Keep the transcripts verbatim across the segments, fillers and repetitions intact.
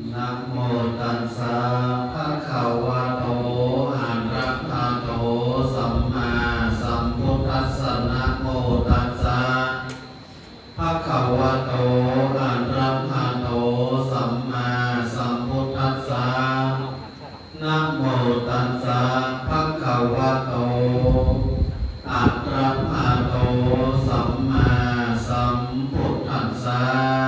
นะโมตัสสะภะคะวะโตอะระหะโตสัมมาสัมพุทธัสสะนะโมตัสสะภะคะวะโตอะระหะโตสัมมาสัมพุทธัสสะนะโมตัสสะภะคะวะโตอะระหะโตสัมมาสัมพุทธัสสะ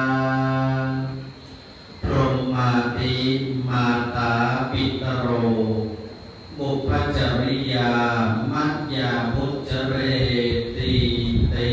พรหมาติมาตาปิตโรบุพจริยามัจยาพุจเรติติ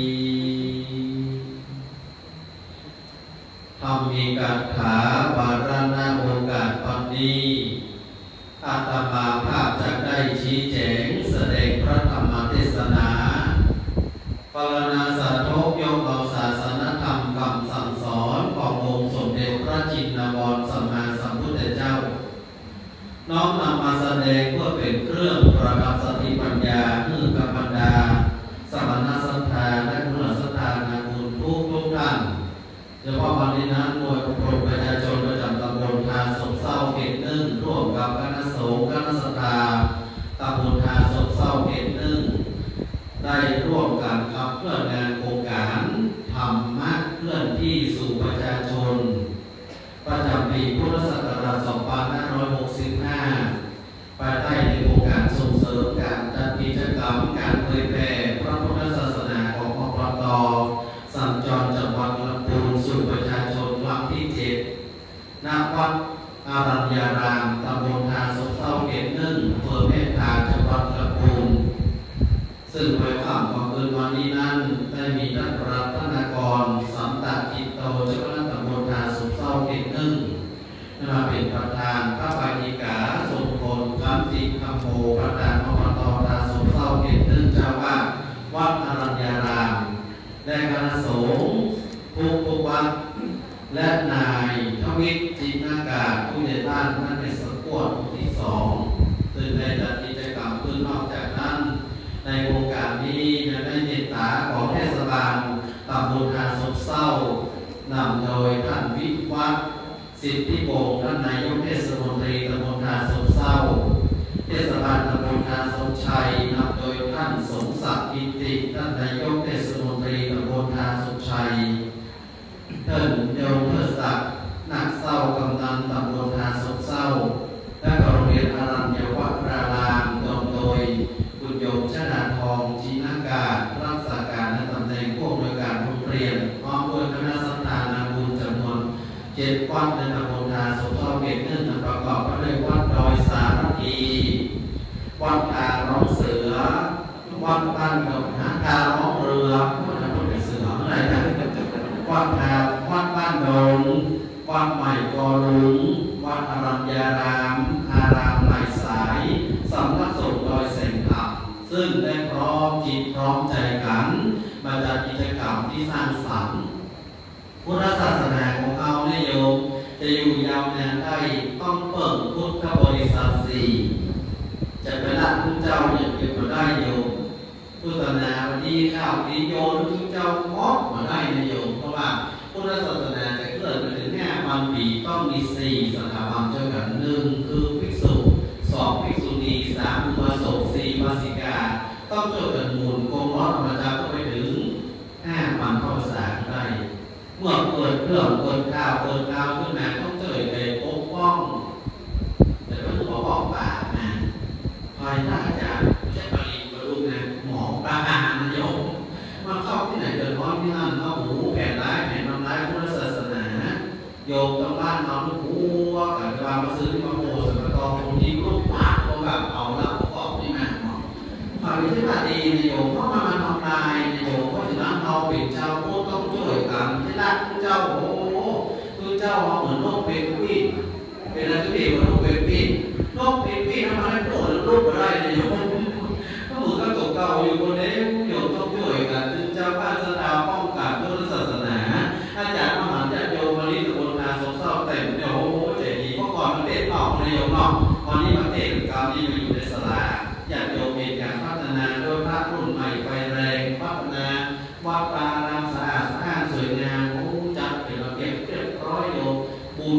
ธรรมิกถาวารณโอกาสตอนนี้อาตมาภาพจะได้ชี้แจงแสดงพระธรรมเทศนาปรณาสาธกยกเอาศาสนธรรมคำสั่งสอนขององค์สมเด็จพระจินวรสัมมาสัมพุทธเจ้าน้อมนำมาแสดงเพื่อเป็นเครื่องประดับสติปัญญาให้กับบรรดาสมณศรัทธาและผู้ศรัทธานาบุญทุกทุกท่านเฉพาะวันนี้นั้นหน่วยอบรมประชาชนประจำตำบลทาศพเศร้าเขตหนึ่งร่วมกับคณะสงฆ์คณะศรัทธาตำบลทาศพเศร้าเขตหนึ่งได้ร่วมกันขับเคลื่อนงานโครงการธรรมะเคลื่อนที่สู่ประชาชนประจำปีพุทธศักราชสองพันห้าร้อยหกสิบห้าภายใต้ในโครงการส่งเสริมการจัดกิจกรรมการเผยแผ่พระพุทธศาสนาของอบต.สัญจรจังหวัดลำพูนสู่ประชาชนลำที่เจ็ดณวัดอารัญญารามตำบลทาศพเศร้าเขตหนึ่งอำเภอเมตตาจังหวัดลำพูนซึ่งในค่ำของคืนวันนี้นั้นได้มีท่านรัตนากรสัมตกิตโตเจ้าคณะตำบลทาศพเศร้าเขตหนึ่งมาเป็นประธานพระปาฏิกาสมพลคำจิตคำโมประธานอบต.ทาศพเศร้าเขตหนึ่งเจ้าวาดวัดอารัญญารามและคณะสงฆ์ผู้ผู้วัดและนายทวิตจินากาศผู้ใหญ่บ้านท่านในสกวดที่สองซึ่งได้จัดกิจกรรมขึ้นนอกจากนั้นในโครงการนี้ยังได้เมตตาของเทศบาลตำบลทาศพเศร้านำโดยท่านวิวัฒน์สิทธิวงศ์ท่านนายกเทศมนตรีตำบลทาศพเศร้าเทศบาลตำบลทาศพชัยนำโดยท่านสมศักดิ์กิติท่านนายกเทศมนตรีตำบลทาศพชัยท่านโยมเทิดศักดิ์นักเศร้ากำนันตำบลทาศพเศร้าและโรงเรียนอารัญญวัฒรารามนำโดยคุณโยมชนาทองจีนากาศรักษาการในตำแหน่งผู้อำนวยการโรงเรียนพร้อมด้วยคณะสัตยานาบุญจำนวนเจ็ดวัดในตำบลทาศพเศร้าเขตหนึ่งประกอบไปด้วยวัดดอยสารพีวัดทาร้องเสือวัดบ้านดอกหาทาร้องเรือวัดทาเป็นเสืออะไรนะวัดทาวัดบ้านดงวัดใหม่กอลุงวัดอารัญญารามอารามหลายสายสำนักสงฆ์ดอยแสงขับซึ่งได้พร้อมจิตพร้อมใจกันมาจัดกิจกรรมที่สร้างสรรค์พุทธศาสนาของเราเนี่ยโยมจะอยู่ยาวนานได้ต้องเปิดพุทธบริษัทสี่จะไปละพุทธเจ้าเนี่ยเก็บมาได้โยมพุทธนาวันนี้ข้าวดีโยมพุทธเจ้ามอบมาได้ในโยมเพราะว่าพุทธศาสนาจะเกิดมาถึงห้าพันปีต้องมีสี่สถาบันเจ้ากันหนึ่งคือภิกษุสองภิกษุณีสามอุบาสกสี่วาสิกาต้องเจ้ากันมูลกงร้อนธรรมดาก็ไปถึงห้าพันภาษาได้เมื่อเปิดเครื่องเปิดข้าวเปิดข้าวขึ้นมาต้องเจอไปปกป้องแต่ไม่ต้องบอกป่านะภายใต้จากใช้ปริญญาลูกนะหมอปลาอาหารโยมมาเข้าที่ไหนเดินร้อนที่นั่นเอาหูแผ่ร้ายแผ่ทำร้ายพุทธศาสนาโยมตรงบ้านเราลูกหัวกับวางมาซื้อมาโมสมตองตรงนี้ลูกปากก็แบบเอาละออกนี่มาฝ่ายที่ว่าดีในโยมเพราะมันมาทำลายในโยมเพราะฉะนั้นเราเป็นเจ้าพุทธต้องช่วยกันที่รักเจ้าโอ้คือเจ้าเราเหมือนนกเป็นพี่เป็นอะไรที่เหมือนนกเป็นพี่นกเป็นพี่ทำอะไรโผล่ลูกอะไรในโยมก็เหมือนกับจบเก่าอยู่คนนี้โยมต้องช่วยกันจึงเจ้าพระสดาป้องกันพุทธศาสนาอาจารย์มหาญาติโยมมาลีตะบนทาศพเศร้าแต่เดี๋ยวโอ้เจดีย์เมื่อก่อนมันเทศออกในโยมเนาะวันนี้มันเทศการที่มาอยู่ในศาลาญาติโยมมีการพัฒนาโดยพระรุ่นใหม่ไฟแรงพัฒนาวัดปารามสะอาดสะอาดสวยงามโอ้จัดเป็นระเบียบเรียบร้อยโยมบุญของ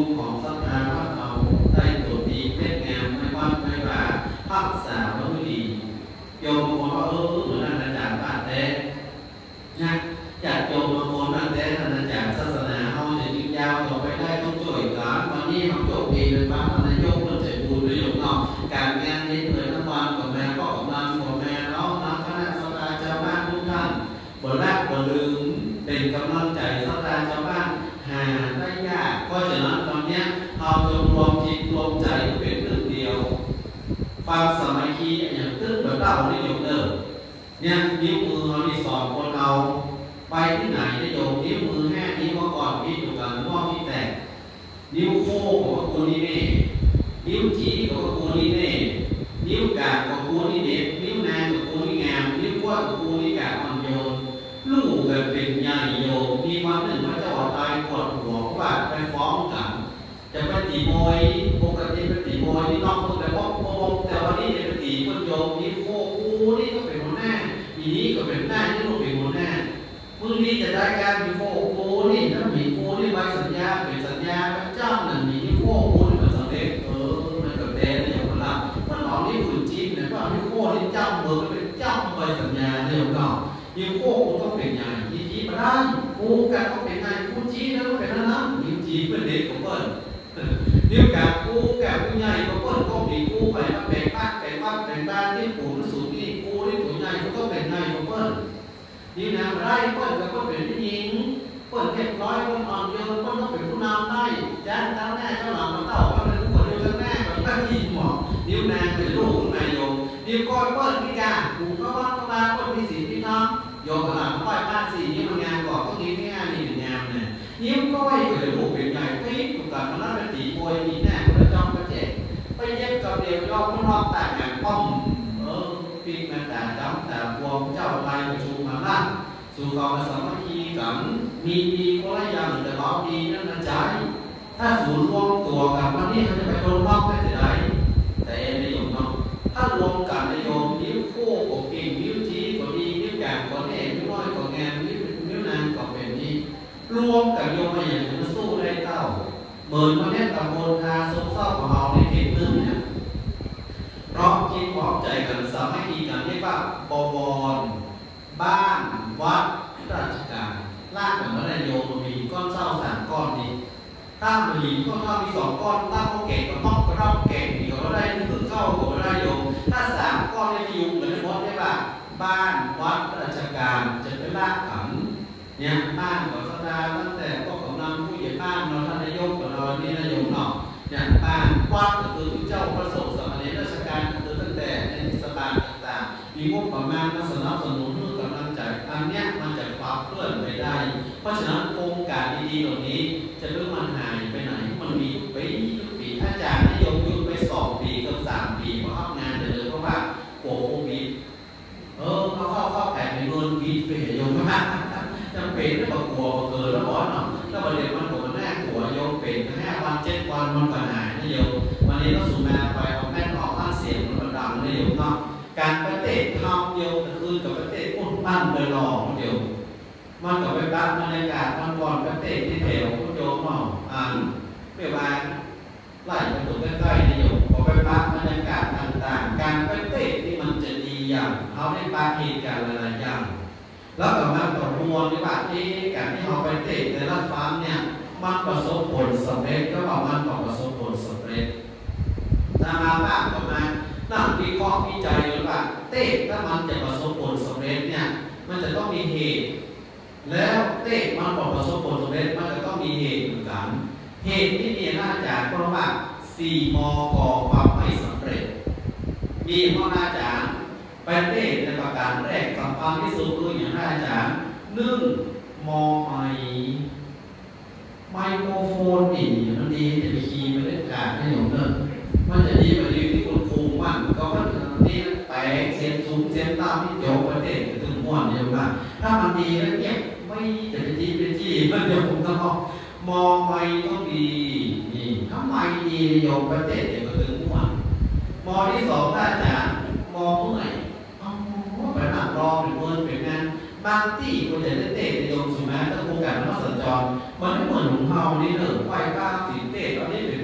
ศรัทธาว่าเอาได้ตัวดีเป็นงามไม่ว่าไม่ว่าพักษาแล้วไม่ดีโยมคนว่าเออเหมือนอาจารย์บ้านแท้นะอยากโยมบางคนบ้านแท้อาจารย์ศาสนาเขาจะยิ่งยาวต่อไปได้ต้องช่วยกันตอนนี้เขาโยกเองเลยบ้านนายกคนใจบุญประโยชน์นอกการงานนี้เหมือนน้ำมันกับแม่ก็กำลังของแม่น้องน้ำคณะสัตยาชาวบ้านทุกท่านบนแรกบนลืมเป็นกำลังใจสัตยาชาวบ้านหาได้ยากเพราะฉะนั้นตอนนี้เราจะรวมจิตรวมใจเป็นเรื่องเดียวความสามัคคีอย่างตึ้งแบบเราได้โยมเดิมเนี่ยนิ้วมือเราที่สอนคนเราไปที่ไหนได้โยมนิ้วมือแห้นิ้วก่อนพี่อยู่กันง้อพี่แตกนิ้วโค้งของคนนี้นี่นิ้วจี้ของคนนี้นี่นิ้วกาดของคนนี้เด็กนิ้วนางของคนนี้งามนิ้วก้อยของคนนี้กาดอ่อนโยนลูกกันเป็นใหญ่โยมมีวันหนึ่งพระเจ้าตายปวดหัวเพราะว่าไปฟ้องกันจะไปตีมวยปกติไปตีมวยนี่น้องคนแต่พ่อพ่อแต่วันนี้เป็นตีคนโยมนี่โค้กูนี่ก็เป็นหัวหน้าอีนี้ก็เป็นหน้านี่ก็เป็นหัวหน้ามึงนี่จะได้การมีโค้กูนี่ถ้ามีโค้นี่ใบสัญญาเป็นสัญญาพระเจ้าหนึ่งมีโค้กูนี่มันสำเร็จเออมันกับแดนอย่างนั้นละมันหลอกนี่ขุนจีนเนี่ยว่ามีโค้นี่เจ้าเมืองเป็นเจ้าใบสัญญาเนี่ยหรอยิ่งโค้กูต้องเป็นใหญ่ยี่จีมาได้กูกันต้องเป็นใหญ่กูจีแล้วก็เป็นนั้นนะยิ่งจีเป็นเด็กของเปิ้ลนิ้วกากูแก่ผู้ใหญ่ก็เปิ้ลก็มีกูไปมาแบ่งบ้านแบ่งบ้านแบ่งบ้านที่ปู่สูงนี่กูนี่ผู้ใหญ่ก็ต้องเป็นใหญ่ของเปิ้ลนิ้วนางมาได้เปิ้ลก็ต้องเป็นผู้หญิงเปิ้ลเรียบร้อยเปิ้ลอ่อนโยนเปิ้ลต้องเป็นผู้นำได้จ้าเจ้าแม่เจ้าหลังมาเต่าก็เป็นผู้คนเดียวกันแม่ก็ต้องยินหมอนิ้วนางเป็นลูกของนายโยมนิ้วก้อยเปิ้ลพิการปู่ก็ว่าก็มาเปิ้ลมีสีพี่น้องโยมหลังก้อยผ้าสีนิ้วมันงานก่อนต้องนิ้วไม่งานนี่เป็นงานเนี่ยนิ้วก้อยก็เป็นลูกเป็นใหญ่ปี๊บถูกกันมันนั่นเป็นตีโวยมีแน่คนละจ้องก็เจ็บไปเย็บกับเดียวยอมมันรอบแต่งงานป้อมเออปีมาแต่จ้องแต่วงเจ้าลายประชุมมาบ้านสู่กองสามัคคีกันมีดีคนละอย่างแต่เขาดีนั่นนะใจถ้าศูนย์รวมตัวกันวันนี้เขาจะไปโดนรอบได้แต่ไหนแต่เอ็นในโยมเนาะถ้ารวมกันในโยมนิ้วโค้ก็เก่งนิ้วชี้ก็ดีนิ้วแก่ก็แน่นิ้วน้อยก็งามนิ้วนิ้วนางก็เป็นนี้รวมกับโยมมาอย่างมันสู้ได้เท่าเหมือนวันนี้ตำบลทาซุกเศร้าของเราในเขตนึงเนี่ยพร้อมคิดพร้อมใจกันสามัคคีกันเรียกว่าบวรบ้านวัดราชการลากแบบนั้นโยมมีก้อนเศร้าสามก้อนนี้ถ้ามีก้อนเศร้ามีสองก้อนถ้าเขาเก่งก็ต้องก็ต้องเก่งอีกก็ได้หนึ่งเข้าก็ได้โยมถ้าสามก้อนในที่อยู่เหมือนวัดได้ป่ะบ้านวัดราชการจะเป็นลากขันเนี่ยบ้านของสตาตั้งแต่พวกของนำผู้ใหญ่บ้านเราท่านนายกของเรานี่นายกเนาะเนี่ยบ้านวัดก็คือเจ้าประสบสมัยราชการก็คือตั้งแต่ในสถานต่างๆมีงบประมาณมาสนับสนุนเพื่อกำลังใจอันเนี้ยมันจะปรับเคลื่อนไปได้เพราะฉะนั้นโครงการดีๆเหล่านี้จะเริ่มมันหายไปไหนมันมีทุกปีทุกปีอาจารย์นายกยุบไปสองปีกับสามปีเพราะทำงานจะเลยเพราะว่าโควิดเออเขาเข้าเข้าแผนในเงินวิดไปเห็นโยมไหมจำเป็นไม่ต้องกลัวเกินแล้วร้อนเนาะถ้าประเด็นมันผมมันแน่กลัวโยมเป็นห้าวันเจ็ดวันมันปัญหานะโยมวันนี้ต้องสูบมาไปเอาแม่ออกบ้านเสียงมันดังนะโยมเนาะการไปเตะทำโยมคืนกับไปเตะอุ่นปั้นไปหล่อโยมมันกับไปบ้านบรรยากาศมันก่อนไปเตะที่แถวโยมเนาะอ่านเมื่อวานไล่ไปตัวใกล้ๆนะโยมพอไปบ้านบรรยากาศต่างๆการไปเตะที่มันจะดีอย่างเขาได้ปาเหตุการณ์หลายๆอย่างแล้วก็มาต่อมวลในว่าที่การที่เราไปเตะในรัฐฟาร์มเนี่ยมันประสบผลสำเร็จก็บอกมันต้องประสบผลสำเร็จถ้ามาบ้างก็มานั่งวิเคราะห์วิจัยว่าเตะถ้ามันจะประสบผลสำเร็จเนี่ยมันจะต้องมีเหตุแล้วเตะมันบอกประสบผลสำเร็จมันจะต้องมีเหตุเหมือนกันเหตุที่มีน่าจะเพราะว่าสี่มกความไม่สำเร็จมีเพราะอาจารย์ไปเตะในประการแรกสำคัญที่สุดคืออย่างไรอาจารย์หนึ่งมอไมไมโครโฟนนี่มันดีจะไปคีย์ไปเล่นการให้หนูเนอะมันจะดีกว่าดีที่คุณครูมันก็มันนี่แปลงเสียงสูงเสียงต่ำที่โจกประเทศถึงม้วนเดียวกันถ้ามันดีแล้วเนี้ยไม่จะไปจีไปจีมันเดี๋ยวผมต้องมองไม่ต้องดีนี่ถ้าไม่ดีโยกประเทศเดี๋ยวก็ถึงม้วนมอที่สองอาจารย์มองเมื่อยไปหนักรอเป็นเงินเป็นงานบางที่คนจะได้เตะในโยมสุมาถ้าโครงการมันสัญจรมันไม่เหมือนหลวงเฮานี่เนอะไหว้บ้าสีเตะตอนนี้เป็น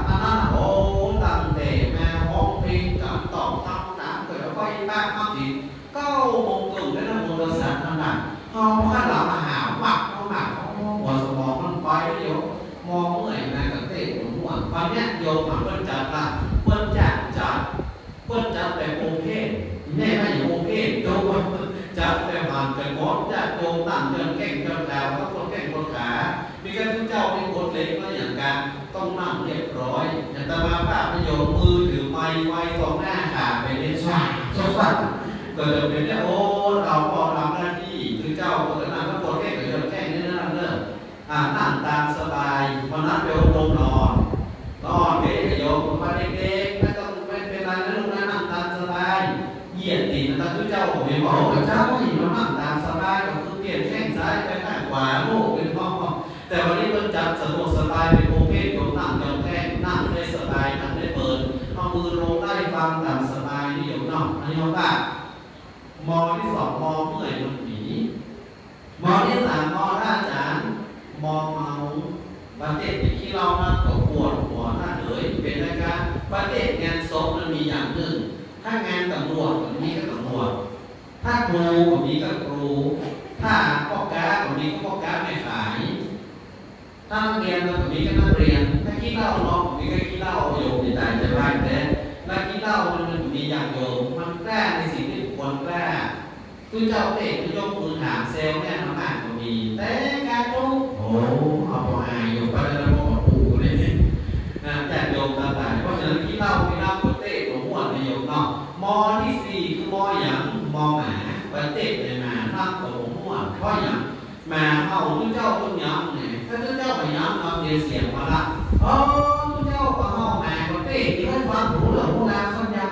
อันนั้นโอ้ตั้งแต่แม่ห้องเพลงกับตอบทำหนังเกิดไฟบ้านมาสิเก้าโมงครึ่งได้นะมูลสารนั่นน่ะเขาข้าหลับมาหาหมักเขาหมักเขาหัวสมองมันไปเดี๋ยวมองเมื่อยนะกับเตะหัวหัววันนี้โยมมันเพิ่นจัดละเพิ่นจัดจัดเพิ่นจัดแต่โอเพนแม่ไม่อยู่โอเพนโยมจัดแต่ผ่านแต่งดจัดโยมตั้งเดินแข่งเดินดาวก็คนแข่งคนขามีการทุกเจ้าเป็นคนเล็กก็อย่างการต้องนั่งเรียบร้อยอย่างตมาป้าประโยชน์มือถือไม้ไฟสองหน้าขาไปเล่นช่วยช่วยฟังก็จะเป็นเนี่ยโอ้เราพอทำหน้าที่คือเจ้าคนนั้นก็คนแข่งก็จะแข่งนี่นั่นเรื่องอ่านั่งตามสบายวันนั้นไปอบรมนอนนอนเด็กโยมมาเด็กๆไม่ต้องไม่เป็นไรนะลูกนะนั่งตามสบายเหยียดตีนแต่คือเจ้าผมเห็นบอกว่าเจ้าก็อยู่นั่งตามสบายก็คือเปลี่ยนแข้งซ้ายไปข้างขวาโลกเป็นพ่อแต่วันนี้มันจัดสะดวกสบายเป็นโอเพนโยมนั่งยองแข้งนั่งได้สบายนั่งได้เปิดเอามือลงได้ฟังตามสบายนี่โยมเนาะอันนี้เขาว่ามอที่สองมอเมื่อยมันหนีมอที่สามมอท่าอาจารย์มอเมาประเทศที่เรานั่งก็ปวดหัวท่าเลยเป็นรายการประเทศงานศพมันมีอย่างหนึ่งถ้างานตำรวจแบบนี้ก็ตำรวจถ้าครูแบบนี้ก็ครูถ้าพ่อค้าแบบนี้ก็พ่อค้าไม่ขายถ้านักเรียนแบบนี้ก็นักเรียนถ้าขี้เหล้าเนาะแบบนี้ก็ขี้เหล้าโยมใจใจร้ายแต่ถ้าขี้เหล้ามันมันมีอย่างโยมมันกล้าในสิ่งที่ควรกล้าคือเจ้าเด็กยกมือถามเซลล์เนี่ยน้ำหนักก็มีแต่การรู้โอ้เอาไปหายโยมไปแล้วก็ปูเลยเนี่ยนะแต่โยมต่างๆเพราะฉะนั้นขี้เหล้าขี้เหล้าประเทศของหัวในโยมเนาะมอที่สี่คือมออย่างมอหมาประเทศในมานั่งกับหัวเพราะอย่างมาเอาทุกเจ้าทุกย้ำเนี่ยถ้าทุกเจ้าไปย้ำเอาเดียวเสียงมาละโอ้ทุกเจ้าก็เอามาประเทศที่ให้ความรู้เหล่าพวกเราสัญญา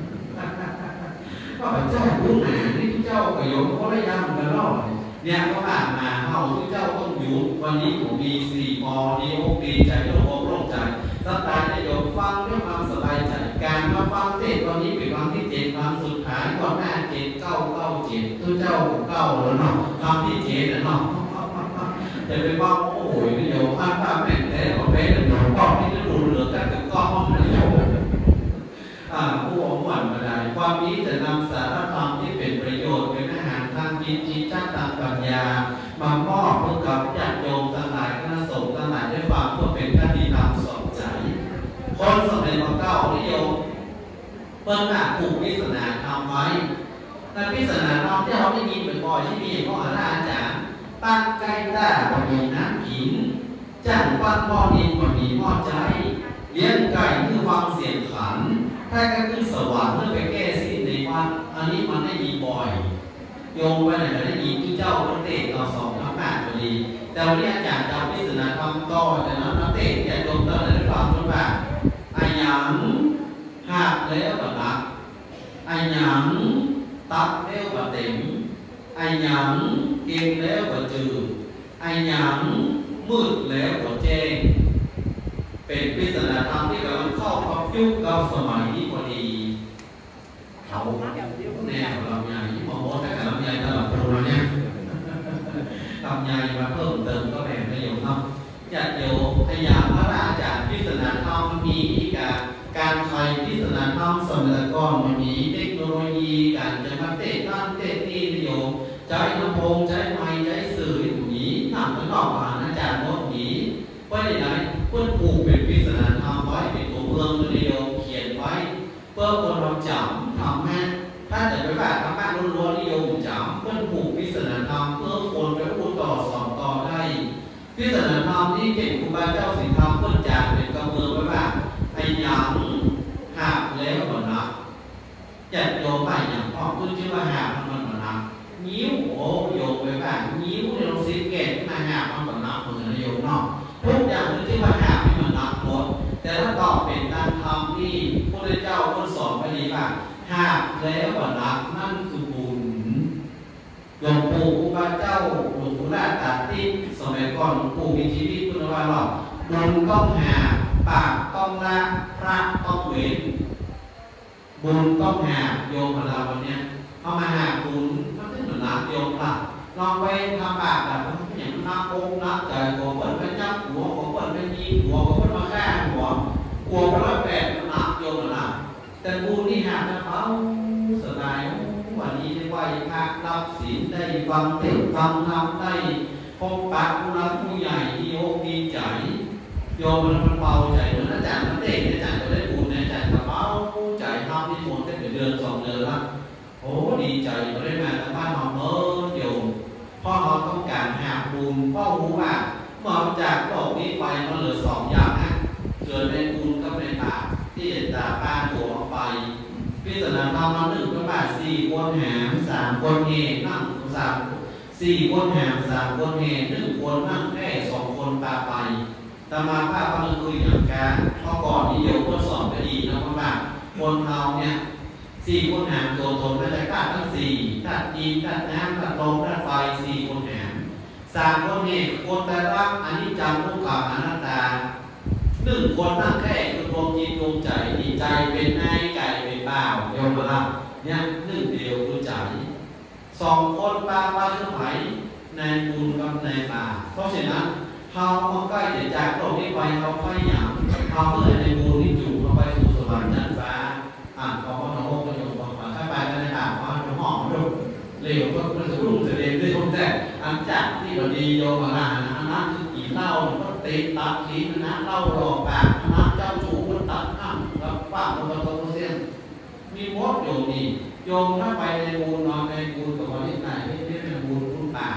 ก็เจ้ารู้หนาที่ทุกเจ้าก็ยกเขาได้ย้ำกันรอบเนี่ยก็ผ่านมาเอาทุกเจ้าต้องหยุดวันนี้ผมมีสี่มอดีอกดีใจโล่งอกโล่งใจสไตล์นายกฟังด้วยความสบายใจการมาฟังเทศวันนี้เป็นครั้งที่เจ็ดครั้งสุดท้ายก่อนหน้าเจ็ดเก้าเก้าเจ็ดทุกเจ้าเก้าแล้วเนาะครั้งที่เจ็ดนะเนาะจะไปว่าโอ้โหนายกภาพภาพแม่งแต่ของแม่นายกก็ไม่ได้ดูเหลือแต่ถึงก็ห้องนายกอ่าผู้อมวันมาได้ความนี้จะนำสารธรรมที่เป็นประโยชน์เป็นอาหารทางจิตจิตทางปัญญามามอบเพื่อกับญาติโยมทั้งหลายคณะสงฆ์ทั้งหลายได้ฟังเพื่อเป็นคติธรรมสอนใจคนสมัยเก่านิยมเพิ่นหาผูกพิศนาทำไว้ในพิศนาทำที่เราได้ยินบ่อยๆที่มีพ่ออาจารย์ตั้งใกล้ได้ก็มีน้ำหินจ้างปั้นพ่อดินก็มีพ่อใจเลี้ยงไก่คือฟังเสียงขันถ้าก็ขึ้นสวรรค์เพื่อไปแก้สิ้นในวันอันนี้มันได้ยินบ่อยโยมไปไหนก็ได้ยินที่เจ้าพระเตศเราสองทั้งแปดพอดีแต่วันนี้อาจารย์จะพิจารณาคำต่อจากนั้นพระเตศจะโยมตั้งแต่ได้ฟังจนแบบอายังหักแล้วบัดนักอายังตัดแล้วบัดเต็มอายังเก่งแล้วบัดจืดอายังมืดแล้วบัดแจ้งเป็นพิจารณาธรรมที่กำลังเข้ากับยุคกับสมัยนี้พอดีเขาแน่ลำไยมองว่าแต่ลำไยตลอดตัวเนี่ยลำไยมาเพิ่มเติมก็แบ่งประโยชน์เนาะจะโยพยายามพระอาจารย์พิจารณาธรรมมีการการไทยพิจารณาธรรมสมัยก่อนมันมีเทคโนโลยีการจะมาเตะนั่นเตะนี่ประโยชน์ใจลำโพงใจไม้ใจสื่ออย่างนี้นำไปนอกผ่านอาจารย์โน้ตนี้ว่าในไหนเพื่อนผูกเป็นพิจารณาธรรมไว้เป็นตัวเมืองประโยชน์เขียนไว้เพื่อคนเราจำทำแม่ถ้าแต่ไปแบบทำแม่ล้วนๆนิยมจำเพื่อนผูกพิจารณาธรรมเพื่อคนไปพูดต่อสอนต่อได้พิจารณาธรรมที่เก่งครูบาเจ้าสิงห์ธรรมเพื่อนจากเป็นกำเมืองไว้แบบไอ้หยังหักแล้วก่อนนะจัดโยมไปอย่างพ่อพูดชื่อว่าหักมันก่อนนะนิ้วโอ้โยมไปแบบนิ้วในโรงสีเกตมาหักมันก่อนนะเหมือนโยมเนาะทุกอย่างพูดชื่อว่าหักที่มันนับหมดแต่ถ้าตอบเป็นการทำที่พระเจ้าท่านสอนไว้ดีว่าหักแล้วก่อนนะนั่นคือบุญหลวงปู่ครูบาเจ้าหลวงปู่ราชตาทิพย์สมัยก่อนหลวงปู่มีชีวิตคุณว่าหรอกบุญต้องหาปากต้องละพระต้องเว้นบุญต้องหาโยมของเราวันนี้เอามาหาบุญมันเป็นเหมือนน้ำโยมละลองไปทำบาปแบบอย่างน้ำโกงน้ำใจโกงเปิดไปจับหัวโกงเปิดไปยิงหัวโกงเปิดมาฆ่าหัวโอ้แต่บุญนี่หากเบาสบายวันนี้ได้ไหวพระรับศีลได้ฟังเทศฟังธรรมได้พบปะผู้รักผู้ใหญ่ที่โยกดีใจโยมมันเบาใจเหมือนอาจารย์มันเด็กอาจารย์จะได้บุญอาจารย์เบาใจทำที่หมดแค่เดือนสองเดือนละโอ้ดีใจเราได้มาทางบ้านเราเมื่อโยมพ่อเราต้องการหาบุญพ่อรู้ว่าเมื่อจากโลกนี้ไปมันเหลือสองอย่างนะเกิดในบุญกับในบาปที่ตาป้าตัวออกไปพิจารณาธรรมมาหนึ่งก็บาทสี่คนหามสามคนเฮนั่งสามสี่คนหามสามคนเฮหนึ่งคนนั่งแค่สองคนปาไปตมาภาพมันคืออย่างการข้อก่อนนี้เดี๋ยวก็สอนไปดีนะว่าคนเราเนี่ยสี่คนหามตัวตนมันจะธาตุทั้งสี่ธาตุดินธาตุน้ำธาตุลมธาตุไฟสี่คนหามสามคนเฮคนแต่รักอนิจจังทุกขังอนัตตาหนึ่งคนนั่งแค่คือดวงจิตดวงใจดีใจเป็นนายใจเป็นบ่าวโยมมาละเนี่ยหนึ่งเดียวคือใจสองคนปาว่าเชื่อไหมในบุญกับในบาปเพราะฉะนั้นเขามาใกล้จะจากโลกนี้ไปเขาค่อยหยาบเขาเมื่อในบุญที่อยู่เขาไปสู่สวรรค์ชั้นฟ้าอ่านเขาก็น้องโลกก็โยมบอกว่าถ้าไปกันในบาปว่าจะหอมดุเร็วก็มันจะรุ่งจะเด่นได้คนแต่อันจากที่เราดีโยมมาละอันนั้นคือกี่เล่าก็เตะตัดลิ้นนะเล่าหลอกปากนะเจ้าชู้มันตัดห้ามแล้วป้ามันตรงเส้นมีมดโยมนี่โยมถ้าไปในบุญนอนในบุญกับวันที่ไหนไม่ได้เป็นบุญคุณป่า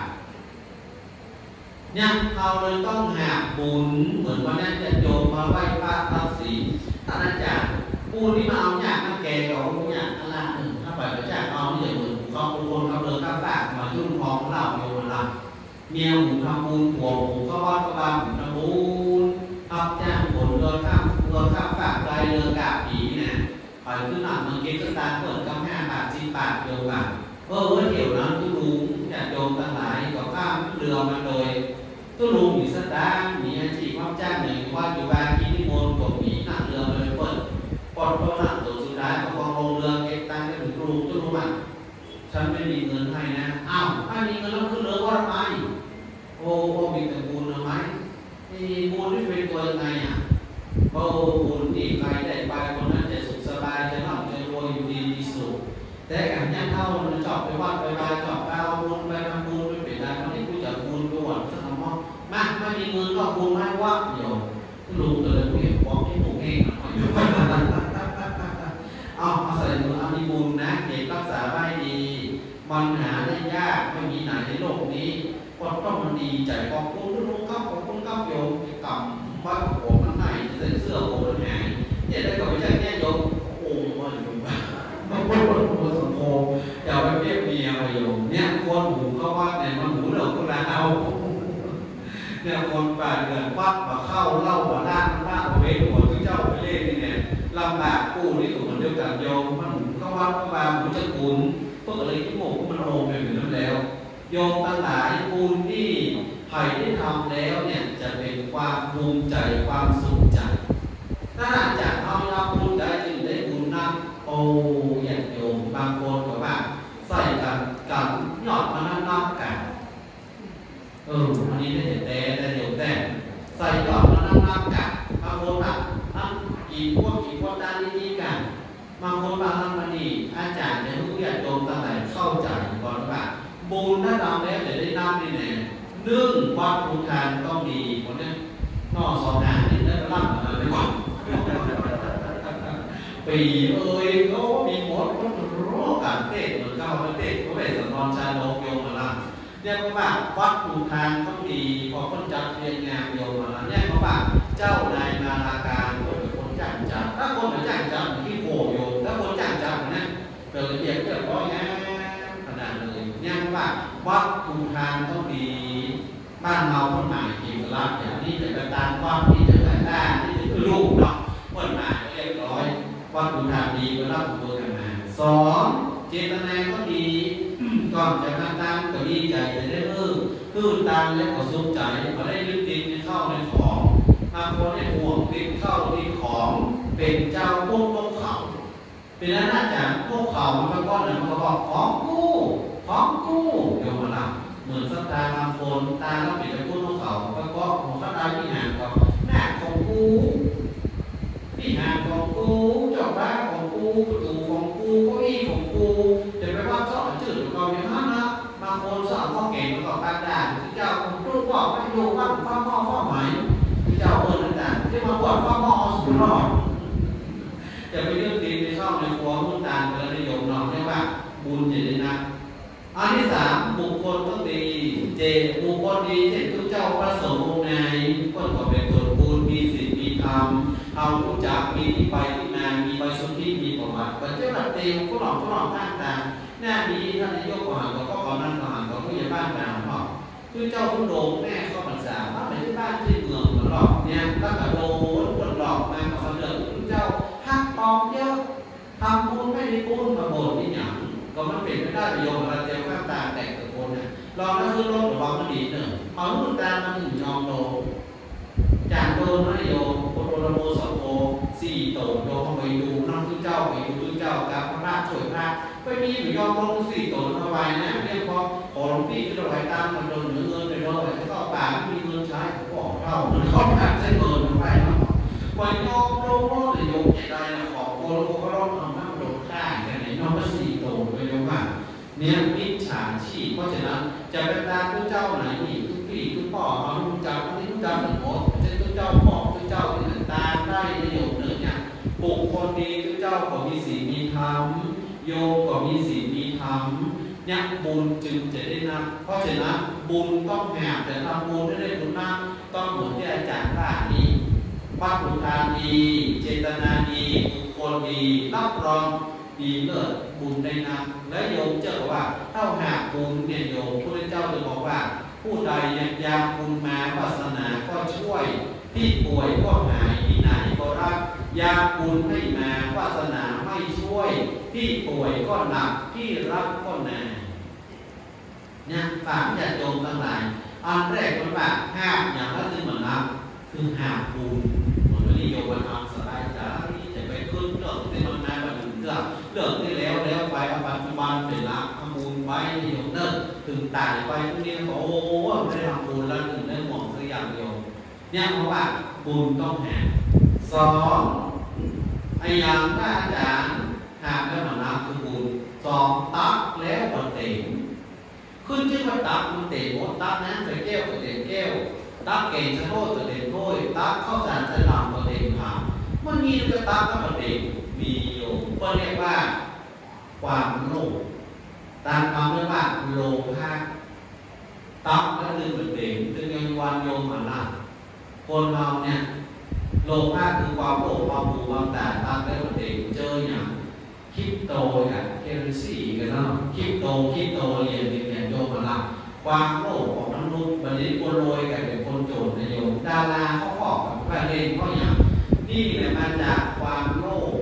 เนี่ยเราเลยต้องหาบุญเหมือนวันนั้นจะโยมมาไหว้พระรับศีลท่านอาจารย์บุญที่มาเอายากมันแก่กับเอายากอันละหนึ่งถ้าไปพระเจ้าเอาเนี่ยเหมือนเขาเป็นคนเขาเดินข้ามฝากมายุ่งคลองเล่าโยมละเมียหมูทำบุญผัวหมูก็วัดก็บ้านหมูทำบุญรับจ้างผลเดินข้ามเดินข้ามฝากได้เรือกาบผีนะไปขึ้นหนักมันเก็บสตาร์เปิดกับห้าบาทสิบบาทเดียวกันเออเดี๋ยวนั้นทุลุงจะโยมทั้งหลายก็ข้ามเรือมาโดยทุลุงมีสตาร์มีอาชีพรับจ้างหนึ่งว่าอยู่บ้านกินนิมนต์กบหมีหนักเรือมาเลยเปิดปอดตัวหนักตัวสุดท้ายก็ลงเรือเก็บตังค์ให้ถึงทุลุงทุลุงอ่ะฉันไม่มีเงินให้นะอ้าวถ้ามีเงินแล้วขึ้นเรือว่าทำไมโอ้โหมีแต่บุญทำไมมีบุญที่เป็นตัวยังไงอ่ะโอ้บุญนี่ใครได้ไปคนนั้นจะสุขสบายจะร่ำจะรวยอยู่ดีมีสุขแต่การย่างเท่ามันจอบไปวัดไปวายจอบไปเอาบุญไปทำบุญไปเป็นอะไรมันไม่รู้จักบุญด้วยสักคำว่ามาไม่มีเงินก็บุญไม่ว่าเดี๋ยวลุงเลยผู้เห็นบอกให้ผมเองเอาเอาใส่มือเอามีบุญนะเก็บรักษาไว้ดีมันหาได้ยากไม่มีไหนในโลกนี้ก็ต้องมันดีใจขอบคุณลุงครับขอบคุณครับโยมกำว่าผมมันไหนจะได้เสื้อผมมันหายเนี่ยได้ก็ไม่ใช่แค่โยมโอ้ยโยมบ้ามันพูดพูดสมโภอย่าไปเปรียบเทียบโยมเนี่ยคนหูเขาว่าเนี่ยมันหูเหลืองคนละเอาเนี่ยคนป่าเดือนวัดมาเข้าเล่ามาล่าล่าเวทหัวที่เจ้าไปเล่นนี่เนี่ยลำบากกู้นี่ก็เหมือนเดียวกันโยมมันเขาวัดเขาบางมันจะกุนพวกอะไรที่โง่มันโง่ไปเหมือนนั้นแล้วโยมทั้งหลายบุญที่ใครได้ทำแล้วเนี่ยจะเป็นความภูมิใจความสุขใจถ้าจากเอาเราบุญได้จึงได้บุญนักโอ้ยโยมบางคนก็ว่าใส่กันกันหยอดมานั่งนับกันเอออันนี้ได้แต่แต่เดี๋ยวแต่ใส่หยอดมานั่งนับกันบางคนแบบนั่งกี่พวกกี่พวกด้านนี้กันบางคนบางท่านมาดีอาจารย์เนี่ยผู้ใหญ่โยมตั้งแต่เข้าใจก่อนว่าบุญถ้าทำแล้วจะได้นำนี่แน่หนึ่งวัดภูทานต้องดีคนนี้นอกสองงานนี่ได้รับอะไรไปก่อนปีเอ้ยก็มีหมดก็รู้การเทศเหมือนกับประเทศเขาเป็นสำนวนชาโลกโยมมาละเนี่ยเพราะว่าวัดภูทานต้องดีพอคนจัดเรียนงานโยมมาละเนี่ยเพราะว่าเจ้านายนานาการคนเป็นคนจ้างจัดถ้าคนเป็นจ้างจัดที่โผล่โยมถ้าคนจ้างจัดเนี่ยเกิดระเบียบเรียบร้อยนะขนาดเลยเนี่ยว่าวัดภูทานต้องดีบ้านเราคนใหม่ที่รับอย่างนี้จะกระตานวัดที่จะกระตานที่จะลูกเนาะคนใหม่เรียบร้อยวัดภูทานดีก็รับตัวกันมาสองเจตนาก็ดีก่อนจะกระตานก็ดีใจจะได้เพิ่มตื้นตันและก็สุขใจมาได้ยึดติดในเข้าในของบางคนเนี่ยห่วงติดเข้าติดของเป็นเจ้าพวกพวกเขาเป็นแล้วน่าจะพวกเขามันก็เนี่ยมันก็บอกของกู้ของกู้เดี๋ยวมาละเหมือนสัตตาบางคนตาแล้วปิดไปพูดพวกเขาแล้วก็หัวข้าตาที่ห่างกับหน้าของกู้ที่ห่างของกู้เจ้าบ้าของกู้ดฟ้าหม้อสุดหลอดจะไปเรื่องตีในช่องในครัวมุ่งตาเรื่องนิยมนองเรียกว่าบุญเจริญนะอันที่สามบุคคลต้องดีเจบุคคลดีเช่นทุกเจ้าพระสงฆ์องค์ไหนคนก็เป็นตัวบุญมีศีลมีธรรมเอารู้จักมีที่ไปที่มามีใบสุทธิมีประวัติเป็นเจ้าหน้าที่ผู้หลอกผู้หลอกต่างต่างหน้ามีท่านนายกก่อนก็ก็ก่อนนั้นก่อนก็ผู้ใหญ่บ้านกลางหอกทุกเจ้าผู้โด่งแม่ก็ภาษาว่าไปที่บ้านที่เมืองหลอกเนี่ยแล้วก็โดนคนหลอกมาก็มาเดินทุกเจ้าหักปองเยอะทำบุญไม่ได้บุญมาบ่นที่หยังก็มันเป็นไม่ได้ประโยชน์อะไรเจ้าข้างตาแตกตะโกนเนี่ยลองนั่งขึ้นรถหรือวางมันดีหนึ่งเอาลูกตามาถึงยอมโตจากโดนนะโยมโอโรโมสโอสี่โตโยมไปดูน้องทุกเจ้าไปดูทุกเจ้ากับพระช่วยพระไม่มีอยู่ยอมลงสี่โตเอาไว้นะเรียกพอขอหลวงพี่ที่เราไว้ตามมันโดนเหนือเงินไปโดนไปก็ป่าไม่มีเงินใช้ผมบอกเท่ามันเขาหักใช้เงินไปเนาะวันยอมลงโลกเลยโยมใจนะขอโกนโกก็ร้องทำน้ำโดนข้างกันไหนน้องก็สี่โตไปโยมว่าเนี่ยมิจฉาชีพเพราะฉะนั้นจะเป็นตามทุกเจ้าไหนนี่ทุกพี่ทุกพ่อเอาทุกเจ้าที่ทุกเจ้าหนึ่งหมดจะทุกเจ้าพ่อทุกเจ้าที่ตาได้ประโยชน์หนึ่งเนี่ยบุคคลดีทุกเจ้าก็มีศีลมีธรรมโยมก็มีศีลมีธรรมเนี่ยบุญจึงจะได้นำเพราะฉะนั้นบุญต้องแหบแต่ทำบุญได้ได้บุญมากต้องเหมือนที่อาจารย์ว่านี้วัตถุทานดีเจตนาดีบุคคลดีรับรองดีเลิศบุญได้นำและโยมเจ้าว่าเท่าหากบุญเนี่ยโยมพระเจ้าจะบอกว่าผู้ใดยังยามบุญมาวาสนาก็ช่วยที่ป่วยก็หายที่ไหนก็รักยามบุญไม่มาวาสนาไม่ช่วยที่ป่วยก็หนักที่รักก็หนาเนี่ยฝากญาติโยมทั้งหลายอันแรกมันว่าห้ามอย่างละซึ่งเหมือนนับคือห้ามบุญเหมือนวันนี้โยมวันทำสบายใจจะไปขึ้นเรื่องที่มันมาแบบเรื่องเรื่องที่แล้วแล้วไปปัจจุบันเป็นละทำบุญไว้โยมเนิ่นถึงตายไปพวกนี้ก็โอ้ไม่ได้ทำบุญแล้วถึงได้หวังสักอย่างเดียวเนี่ยเพราะว่าบุญต้องหาสองไอ้ยังถ้าอาจารย์หากได้มานับคือบุญสองตักแล้วก็เต็มขึ้นชื่อว่าตักมันเต็มหมดตักน้ำใส่แก้วก็เต็มแก้วตักเก่งชะโทษก็เต็มถ้วยตักข้าวสารใส่ลำก็เต็มถาดมันมีก็ตักก็เต็มมีโยมก็เรียกว่าความโลภตามคำเรียกว่าโลภะตักก็คือเต็มถึงยังวันโยมหันหน้าคนเราเนี่ยโลภะคือความโลภความผูกความตาตักแล้วเต็มเจออย่างคริปโตกับเคอเรนซีกันเนาะคริปโตคริปโตเรียนเป็นอย่างโยมหันหน้าความโลภของมนุษย์บัณฑิตคนรวยกับเป็นคนโจรนายโยมดาราเขาขอบกับประเด็นเขาอย่างนี่แหละมาจากความโลภ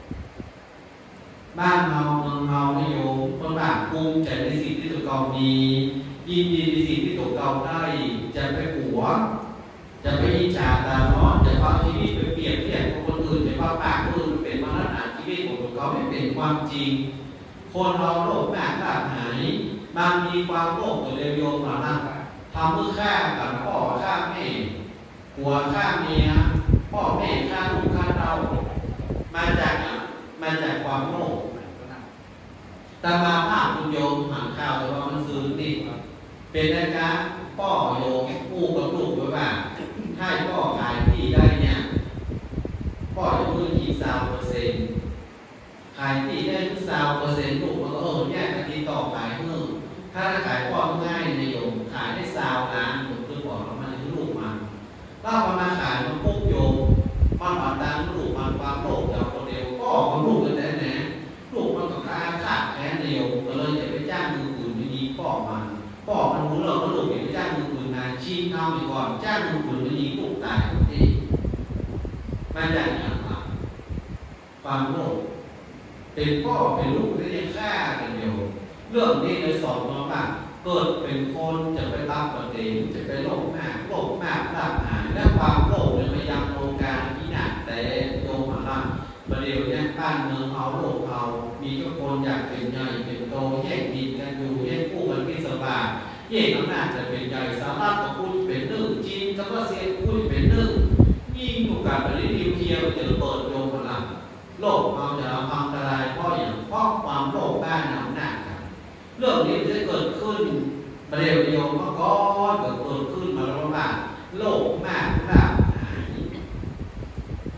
บ้านเราเมืองเรานายโยมคนบ้านภูมิใจในสิ่งที่ตัวเก่ามียินดีในสิ่งที่ตัวเก่าได้จะไปหัวจะไปอิจฉาตาร้อนจะเอาชีวิตไปเปรียบเทียบกับคนอื่นจะเอาปากคนอื่นเป็นมาตรฐานชีวิตของตัวเขาไม่เป็นความจริงคนเราโลภมากขาดหายบางมีความโลภตัวเดียวโยมมานั่งทำเพื่อฆ่ากับพ่อฆ่าแม่หัวฆ่าเมียพ่อแม่ฆ่าลูกฆ่าเรามาจากมาจากความโลภแต่มาภาพคุณโยมหันข้าวแต่ว่ามันซื้อนี่เป็นรายการพ่อโยมกู้กับลูกไว้ว่าถ้าพ่อขายที่ได้เนี่ยพ่อจะมือกี่สามเปอร์เซ็นต์ขายที่ได้ทุกสามเปอร์เซ็นต์ลูกมันก็เออแยกกันที่ต่อขายเพิ่มถ้าขายพ่อง่ายในโยมขายได้สาวล้านผมคือบอกเรามันคือลูกมันถ้ามาขายมันปุ๊บโยมมันผ่านดังลูกมันความโลภจากคนเดียวพ่อของลูกกันแต่ไหนลูกมันก็ขาดขาดแค่เดียวก็เลยจะไปจ้างมืออื่นไม่ดีพ่อมันพ่อมันรู้เราก็ลูกไปจ้างมืออื่นนานชี้ทำไปก่อนจ้างมืออื่นไม่ดีลูกตายทันทีมาจากอย่างไรความโลภเป็นพ่อเป็นลูกได้ยังฆ่ากันเดียวเรื่องนี้เลยสอนมาว่าเกิดเป็นคนจะไปรับประเด็นจะไปโลภมากโลภมากรับหายและความโลภเลยมายังโลกาพินาศแต่โยมหันหลังประเดี๋ยวนี้บ้านเมืองเอาโลภเอามีทุกคนอยากเป็นใหญ่เป็นโตแย่งดินกันอยู่แย่งคู่กันพิศวาสแย่งอำนาจจะเป็นใหญ่สามารถกับพูดเป็นหนึ่งจีนกับรัสเซียพูดเป็นหนึ่งยิ่งโอกาสประเด็นนิวเคลียร์จะระเบิดโยมหันหลังโลภเอาจะเอาอันตรายเพราะอย่างเพราะความโลภบ้านอำนาจกันเรื่องนี้จะเกิดขึ้นประเดี๋ยวโยมก็ก้อนเกิดขึ้นมาแล้วว่าโลภมากมากหาย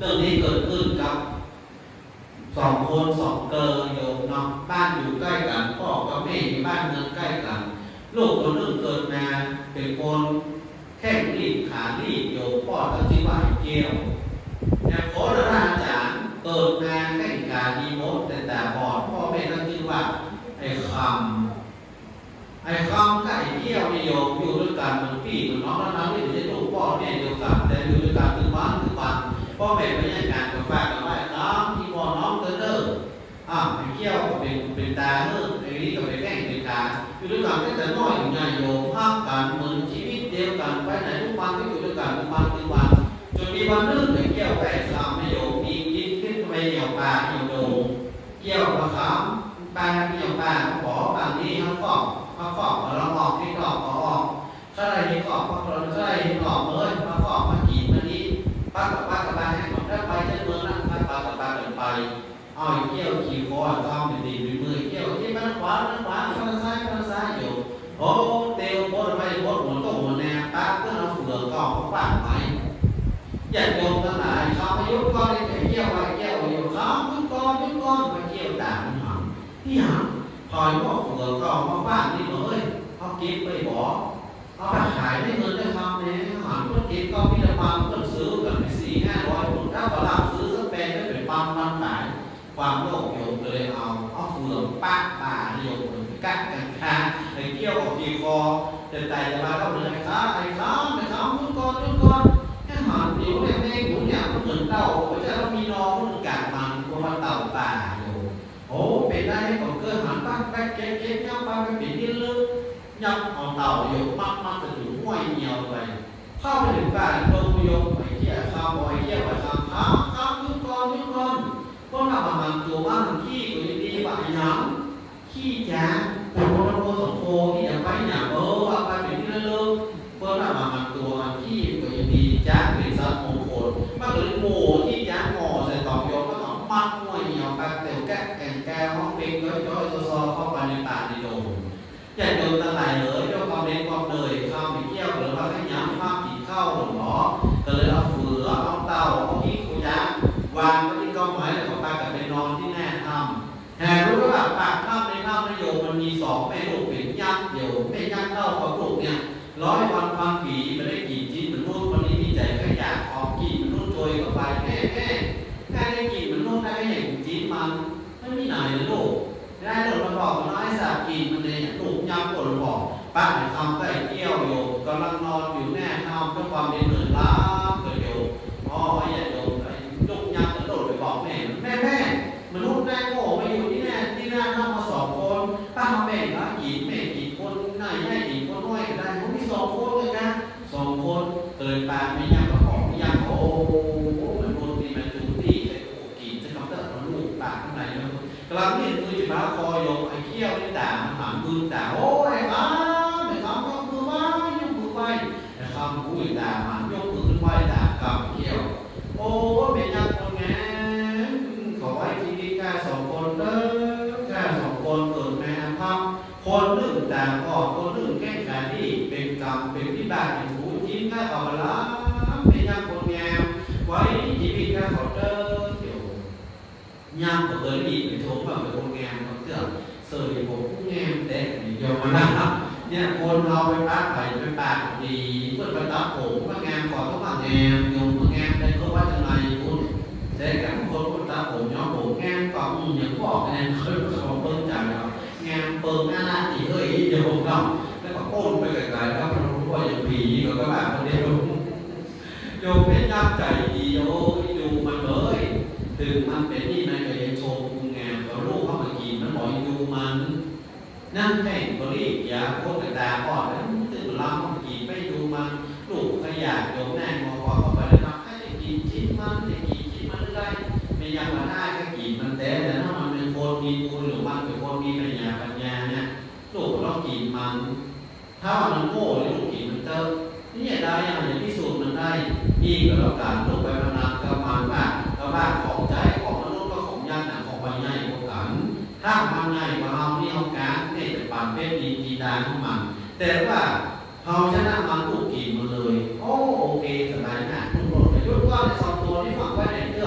รื่องนี้เกิดขึ้นกับสองคนสองเกลอโยมเนาะบ้านอยู่ใกล้กันพ่อกับแม่อยู่บ้านเมืองใกล้กันลูกคนนึงเกิดมาเป็นคนแข้งรีบขารีบโยมพ่อตั้งชื่อว่าเกี่ยวเนี่ยขออาจารย์เกิดมาแข้งขาดีมดแต่ตาบอดพ่อแม่ตั้งชื่อว่าไอ้คำไอ้คำกับไอ้เกี่ยวนิยมอยู่ด้วยกันเหมือนพี่เหมือนน้องแล้วนะไม่ใช่ลูกพ่อแม่เดียวกันแต่อยู่ด้วยกันถึงวันถึงวันพ่อแม่ไม่ใช่การกับฝากกันไว้น้องที่พ่อน้องเตอร์เตอร์อ่ะไอ้เกี่ยวก็เป็นเป็นตาเนื้อไอ้นี่ก็เป็นแข้งเป็นขาอยู่ด้วยกันตั้งแต่น้อยอยู่ไงโยมห้ามกันเหมือนชีวิตเดียวกันไปไหนทุกวันก็อยู่ด้วยกันทุกวันทุกวันจนมีวันนึงไอ้เกี่ยวไอ้คำไม่โยมมีคิดขึ้นไปเหนียวปลาเหนียวโดงเกี่ยวกับคำปลาเหนียวปลาเขาบอกบางนี้เขาฟอกเขาฟอกเราออกที่กรอบเขาออกถ้าอะไรที่กรอบเขาเราถ้าอะไรที่กรอบเลยมาฟอกมากินมานี้ป้ากับป้ากับป้าให้ผมได้ไปจะเมืองนั่งป้าป้ากับป้ากันไปเอาเกี่ยวขี่คอต้องเป็นดีเป็นมือเกี่ยวที่มันขวามันขวาข้างซ้ายข้างซ้ายอยู่โอ้เตียวโคตรไม่โคตรหมุนต้องหมุนแนวป้าก็เอาเฟืองกองเขาฝากไหมอยากโยมทั้งหลายเขาไม่ยุบก้อนเลยเกี่ยวไปเกี่ยวอยู่เขายุบก้อนยุบก้อนไปเกี่ยวด่างหางที่หางถอยว่าเฟืองกองเขาฝากนี่เลยเขาเก็บไปบอกเขาไปขายได้เงินได้คำเนี่ยหางคนเก็บก็มีแต่ความคนซื้อกันไปสี่ห้าร้อยคนถ้าเขาหลับซื้อสักเป็นก็เป็นปั๊มมันขายความโลภโยมเลยเอาเอาเฟืองป้าป่าโยมไปกัดกันคาไอ้เกี่ยวกับกีคอแต่ใจจะมาเข้าเลยไอ้ข้าไอ้ข้าไอ้ข้ายุบก้อนยุบก้อนแค่หางเดียวเนี่ยแม่กูเนี่ยมันเหมือนเต่าไม่ใช่เรามีน้องมันกัดมันเพราะมันเต่าป่าอยู่โอ้เป็นได้ของเกิดหันตั้งแป๊กเก๊กเก๊กย่ำไปไปปิดที่ลึกย่ำเอาเต่าโยมมักมักจะถึงห้วยเหี่ยวไปเข้าไปถึงบ้านลงโยมไอ้เกี่ยข้าวบอยเกี่ยวไอ้ข้าวข้าวข้าวยุบก้อนยุบก้อนพวกเราบางตัวบ้านขี้ก็ยังดีว่าไอ้น้ำขี้จ้าแต่พวกเราโคสองโคที่จะไปหนาเออว่าไปเป็นที่เลิกพวกเราบางตัวขี้ก็ยังดีจ้าเป็นสัตว์มงคลมันก็เลยโง่ที่จ้าหม้อใส่ตอกโยมก็ต้องมัดมวยเหนียวกันเต๋อแกะแก่งแก้วห้องเป็นก็ย่อยซอเข้าไปในป่าในโดมอย่าโดนตั้งหลายเลยด้วยความเล่นความเลยข้าวไม่เกี่ยวหรือว่าให้ย้ำข้าวกินข้าวหรือหรอก็เลยเอาเฟือเอาเต่าเอาขี้กุยาวางไว้ที่กองไม้แล้วก็พากันไปนอนที่แน่ถ้ำแห่รู้ว่าปากถ้ำในถ้ำนโยมมันมีสองแม่ลูกเป็นยักษ์เดียวแม่ยักษ์เท่ากับลูกเนี่ยร้อยวันพันปีมันได้กี่ชิ้นมันนู่นวันนี้มีใจแค่อยากออกกี่มันนู่นโจยเข้าไปแม่แม่แค่ได้กี่มันนู่นได้อย่างชิ้นมันไม่มีไหนเลยลูกได้หลุดมาบอกมันน้อยสากินมันเลยลูกยักษ์ปวดบอกป้าทำก็ไอ้เกี้ยวโยมกำลังนอนอยู่แน่ถ้ำด้วยความเหนื่อยล้าเกิดโยมอ๋อไอ้โยมลูกยักษ์กระโดดไปบอกแม่แม่แม่มนุษย์แม่โง่มาอยู่ที่แน่ที่หน้าทำมาสองคนป้าแม่ละกี่แม่กี่คนนายแม่กี่คนน้อยก็ได้ผมมีสองคนเลยนะสองคนเกิดปากไม่ยักษ์กระป๋องไม่ยักษ์โอ้มนุษย์นี่มันจุดที่ไอ้โอ้กี่จะทำได้มันลูกปากข้างในนะกำลังนี่มือจะมาคอโยกไอ้เขี้ยวนี่ด่ามันหางมือด่าโอ้ไอ้บ้าไอ้คำยกมือไหว้ยกมือไหว้ไอ้คำอุ้ยด่ามันยกมือขึ้นไหว้ด่ากำเขี้ยวโอ้เป็นยังคนไงขอไว้ทีนี้แค่สองคนเด้อแค่สองคนเกิดแม่ทำคนหนึ่งด่าก่อนคนหนึ่งแก้ไขที่เป็นกรรมเป็นวิบากเป็นหูยิ้มแค่ต่อมาละเป็นยังคนแง่ไว้ชีวิตแค่ขอเด้อยามก็เคยมีเป็นโถงแบบเป็นคนแง่เขาเตือนเสยผมแง่แต่เดียวมาแล้วเนี่ยคนเราไปปากไปไปปากดีเพื่อนไปตัดผมมาแง่ก่อนต้องมาแง่ยงมาแง่ได้ก็ว่าจะไงคุณแต่กับคนคนตัดผมย้อมผมแง่ก่อนอย่างบอกแง่เคยเขาเพิ่งจ่ายแล้วแง่เปิงหน้าหน้าตีเฮ้ยเดี๋ยวผมเราแล้วก็โป้นไปไกลๆแล้วมันรู้ว่าอย่างผีก็ก็แบบคนเดียวโยมเป็นย่ำใจดีโยดูมันเลยถึงมันเป็นนี่มันก็ยังโชว์คุณงามก็ลูกเข้ามากินมันบอกอยู่มันนั่งแข่งก็รีบอย่าโคตรตาอ่อนแล้วตื่นมาล้ำมากินไปดูมันลูกขยะโยมแน่งอพอเข้าไปแล้วนะให้ได้กินชิ้นมันได้กินชิ้นมันได้ไม่ยังมาได้ก็กินมันแต่แต่ถ้ามันเป็นคนมีบุญหรือมันเป็นคนมีปัญญาปัญญาเนี่ยลูกเรากินมันถ้ามันโง่เลยลูกกินมันเติมนี่ได้อย่างอย่างที่สุดมันได้นี่ก็แล้วกันลูกไปพนันกับมันบ้างกับบ้านของใจของมนุษย์ก็ของญาติของใบใหญ่ของกันถ้ามันใหญ่กว่าเราที่เอาการเนี่ยจะปั่นเป็นดีดีดาของมันแต่ว่าเราชนะมันลูกกินมันเลยโอ้โอเคสบายนะทุกคนไปยุดก้อนในสองตัวที่ฝังไว้ในเนื้อ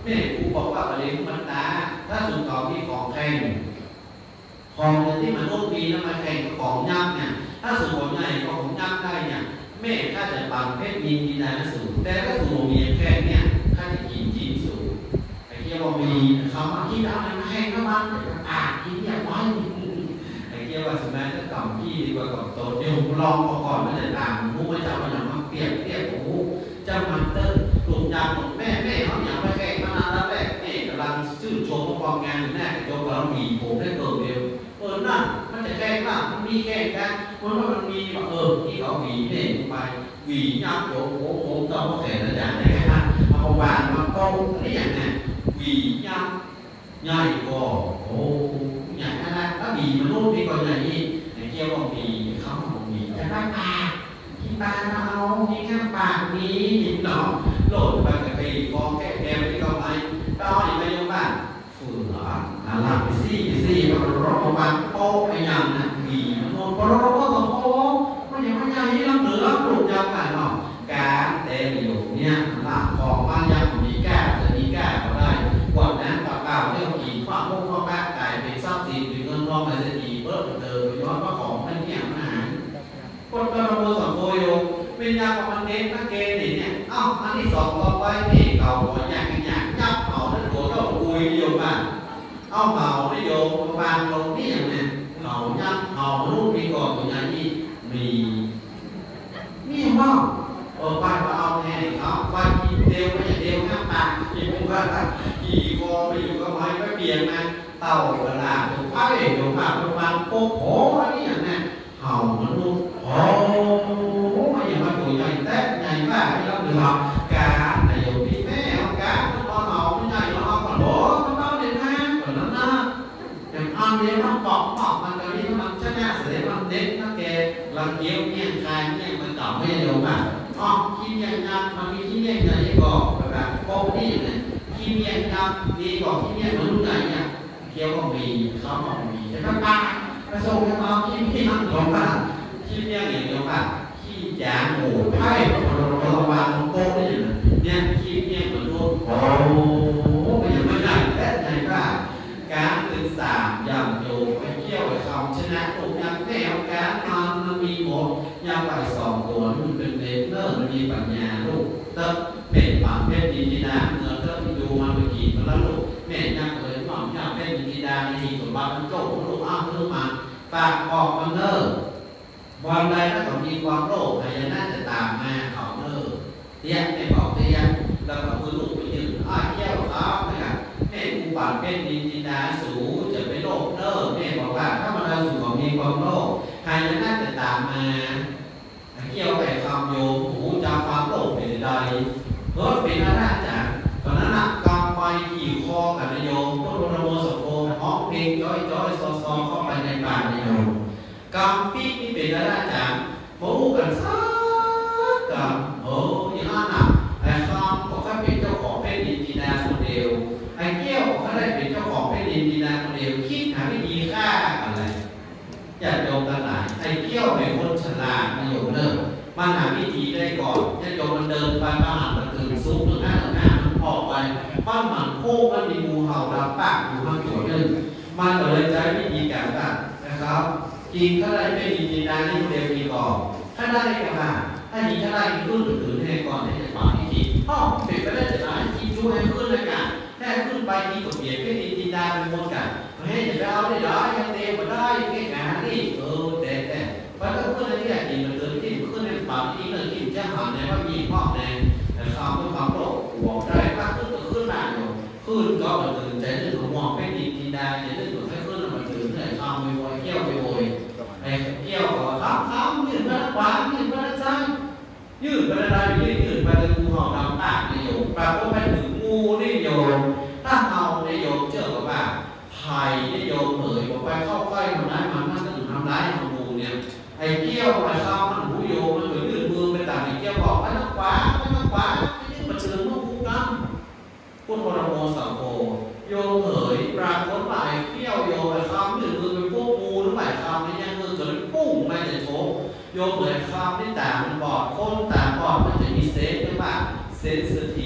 แม่กูบอกว่าประเด็นมันตาถ้าสุดต่อที่ของแข่งของที่มันต้องมีแล้วมาแข่งของยักษ์เนี่ยถ้าสุดของใหญ่ของยักษ์ได้เนี่ยแม่ข้าจะปังเพชรมีดีนะสูงแต่ถ้าสูงมีแค่เนี่ยข้าจะกินจีนสูงไอ้เกี่ยวกับมีเขามาที่เราในแข่งก็มันอ่านกินอย่างไรไอ้เกี่ยวกับสมัยจะกล่อมพี่ดีกว่ากับโตเดี๋ยวลองก่อนไม่ได้ตามมูว่าจะมาอย่างมาเปรียบเทียบกับมูจะมันเตอร์กลุ่มยางของแม่แม่เขาอย่างไปแข่งมานานแล้วแหละแม่กำลังชื่นชมความงานอยู่แน่โจกำลังมีผมได้เกิดเดียวเออนั่นมันจะแข่งน่ะมันมีแข่งกันมันว่ามันมีว่าเออที่เขาหวีเน่ไปหวียับโยโอ้โหต้องมาแข่งแล้วอย่างไรกันมาเอาวานมาโต้อะไรอย่างนี้หวียับใหญ่กว่าโอ้ใหญ่ขนาดถ้าหวีมันรุ่นนี้ก็ใหญ่ยิ่งไอ้เกี่ยวกับหวีเขาบอกหวีจะได้ปากที่ปากเราที่ข้างปากนี้เนาะโหลดไปกับปีกองแก้แก้ไปก็ไปก็อีกไปยังบ้านฝืนอ่ะอะไรไปซี่ไปซี่ก็รถประมาณโป๊ะไปยังนะหวีมันโดนโป๊ะโป๊ะโป๊ะมันยังไม่ใหญ่ยังเหลือปลุกยังกันเนาะการเตะอยู่เนี่ยหลักของบ้านยังมีแก้จะมีแก้ก็ได้กว่านั้นกับเก่าเรื่องกี่ข้อพวกข้อแก้กลายเป็นทรัพย์สินเป็นเงินทองอะไรจะดีเพิ่มเติมย้อนว่าของมันเนี่ยมันหายคนกระโดดสองโยวิญญาณของมันเน้นนักเกณฑ์เนี่ยเอ้าอันที่สองต่อไปนี่เก่าหัวใหญ่กันใหญ่ยับเอาทั้งตัวก็คุยโยมบ้านเอาเมาได้โยมวางลงนี่อย่างนี้เมายับเมาลูกมีก่อนตัวใหญ่นี่มีนี่มั้งเออบ้านก็เอาแน่เขาบ้านกินเดียวไม่ใช่เดียวข้างปากกินเป็นบ้านขี่คอไปอยู่กับไม้ไปเปลี่ยนมาเต่าเวลาถูกไพ่ถูกผ้าถูกวางโป๊ะโผล่นี่อย่างนี้เห่ามันลูกโอ้ไม่อย่างมาตัวใหญ่แต่ใหญ่มากที่เราเดือดกาในโยมที่แม่เอากามันตอนเห่าไม่ใหญ่เราเอาก่อนโอ้มันต้องเด็ดมากก่อนนั้นนะอย่างอันเดียวมันปอกปอกมันตอนนี้มันชนะเสียมันเด็ดนักแกลังเกี้ยวเนี่ยคายเนี่ยมันต่อไม่โยมอ่ะอ๋อขี้เมียงยันมันมีขี้เมียงใหญ่ก่อแบบโป๊ะนี่เนี่ยขี้เมียงยันดีกว่าขี้เมียงมันรุ่นไหนเนี่ยเกี้ยวก็มีเขาบอกมีแต่ถ้าปลาผสมกันมาขี้เมียงหลงป่ะขี้เมียงอย่างเดียวป่ะขี้จางหมูไผ่เราวางโป๊ะนี่เนี่ยขี้เมียงมันรุ่นโอ้ไม่ยังไม่ใหญ่แต่ใหญ่ป่ะการศึกษาอย่างโยไปเที่ยวไปคำชนะตรงยังแนวการนอนมันมีหมดยังไปสองตัวมันเป็นเด็กเลิศมันมีปัญญาลูกเติมเป็นปังเป็นดีดีนาเมื่อเติมดูมันไปกี่มันแล้วลูกแม่ยังเลยหม่อมยังเป็นดีดีนาในที่สมบัติมันโจ้ลูกอ้าวลูกมาฝากออกมันเลิศวันใดถ้าเขามีความโลภพยานาจะตามมาเขาเลิศเตี้ยไม่บอกเตี้ยแล้วก็มือลูกไปยืนอ้าวเที่ยวเขานะครับแม่กูปั่นเป็นดีดีนาสูจะไปโลภเลิศแม่บอกว่าถ้ามันเราสูของมีความโลภพยานาจะตามมาเกี่ยวไปคำโยมหูจะความโลภเป็นใดรถเป็นอะไรจ้ะตอนนั้นน่ะกำไปขี่คอกับนายโยมพุทธโมสโภห้องเพลงจ้อยจ้อยซอซอเข้าไปในป่านายโยมกำปีนี่เป็นอะไรจ้ะโหกันซักกับโอ้ยอ่านอ่ะไอ้คำก็แค่เป็นเจ้าของเป็นดินดีนาคนเดียวไอ้เกี้ยวก็ได้เป็นเจ้าของเป็นดินดีนาคนเดียวคิดหาวิธีฆ่าอะไรอย่าโยมกันหลายไอ้เกี้ยวเป็นคนฉลาดนายโยมเลิกมันหาวิธีได้ก่อนจะโยมมันเดินไปบ้านมันถึงซุกหนึ่งหน้าหนึ่งหน้ามันออกไปบ้านมันโค้งมันมีงูเห่าดำปากอยู่ข้างตัวนึงมันก็เลยใช้วิธีการกันนะครับกินเท่าไรไม่ดีดีนาที่เดียวดีก่อนถ้าได้กันมาถ้าดีถ้าได้ขึ้นหรือถือให้ก่อนให้จะฟังวิธีอ๋อเปลี่ยนไปได้จะได้กินช่วยขึ้นเลยกันแค่ขึ้นไปที่ตัวเปลี่ยนไม่ดีดีนาเป็นคนกันให้จะไปเอาได้ได้ยังเดียวมาได้แค่งานนี่เออแต่แต่เพราะถ้าขึ้นอะไรที่อยากกินมันเดินที่ขึ้นในป่าที่เดินที่จะหาในว่ามีพ่อในแต่ข้าวไม่ความโลภหวงได้ถ้าขึ้นก็ขึ้นมาอยู่ขึ้นก็มันตื่นใจเรื่องของหวงไม่ดีดีได้ในเรื่องของให้ขึ้นมันตื่นแต่ข้าวไม่โวยเกี่ยวไม่โวยไอ้เกี่ยวก็ข้ามข้ามยืนไปขวายืนไปซ้ายยืนไปได้ยืนยืนไปจนงูเห่าดำปากในโยมปรากฏไปถึงงูในโยมถ้าเห่าในโยมเจอกับว่าไผ่ในโยมเหยบอกไปเข้าใกล้ทำร้ายมันน่าจะถึงทำร้ายของงูเนี่ยไอ้เกี้ยวไอ้ข้าวมันหูโยมมันเหมือนยืนมือไปต่างไอ้เกี้ยวบอกไปทางขวาไปทางขวาไม่ได้มาเชิญลูกคู่กันพุทธโมสังโฆโยมเหยปรากฏว่าไอ้เกี้ยวโยมไอ้ข้าวยืนมือเป็นพวกงูหรือไอ้ข้าวไม่ยังมือเกิดปุ้งไม่จะโชกโยมเหยข้าวที่ต่างมันบอดคนต่างบอดมันจะมีเซนส์หรือว่าเซนส์ที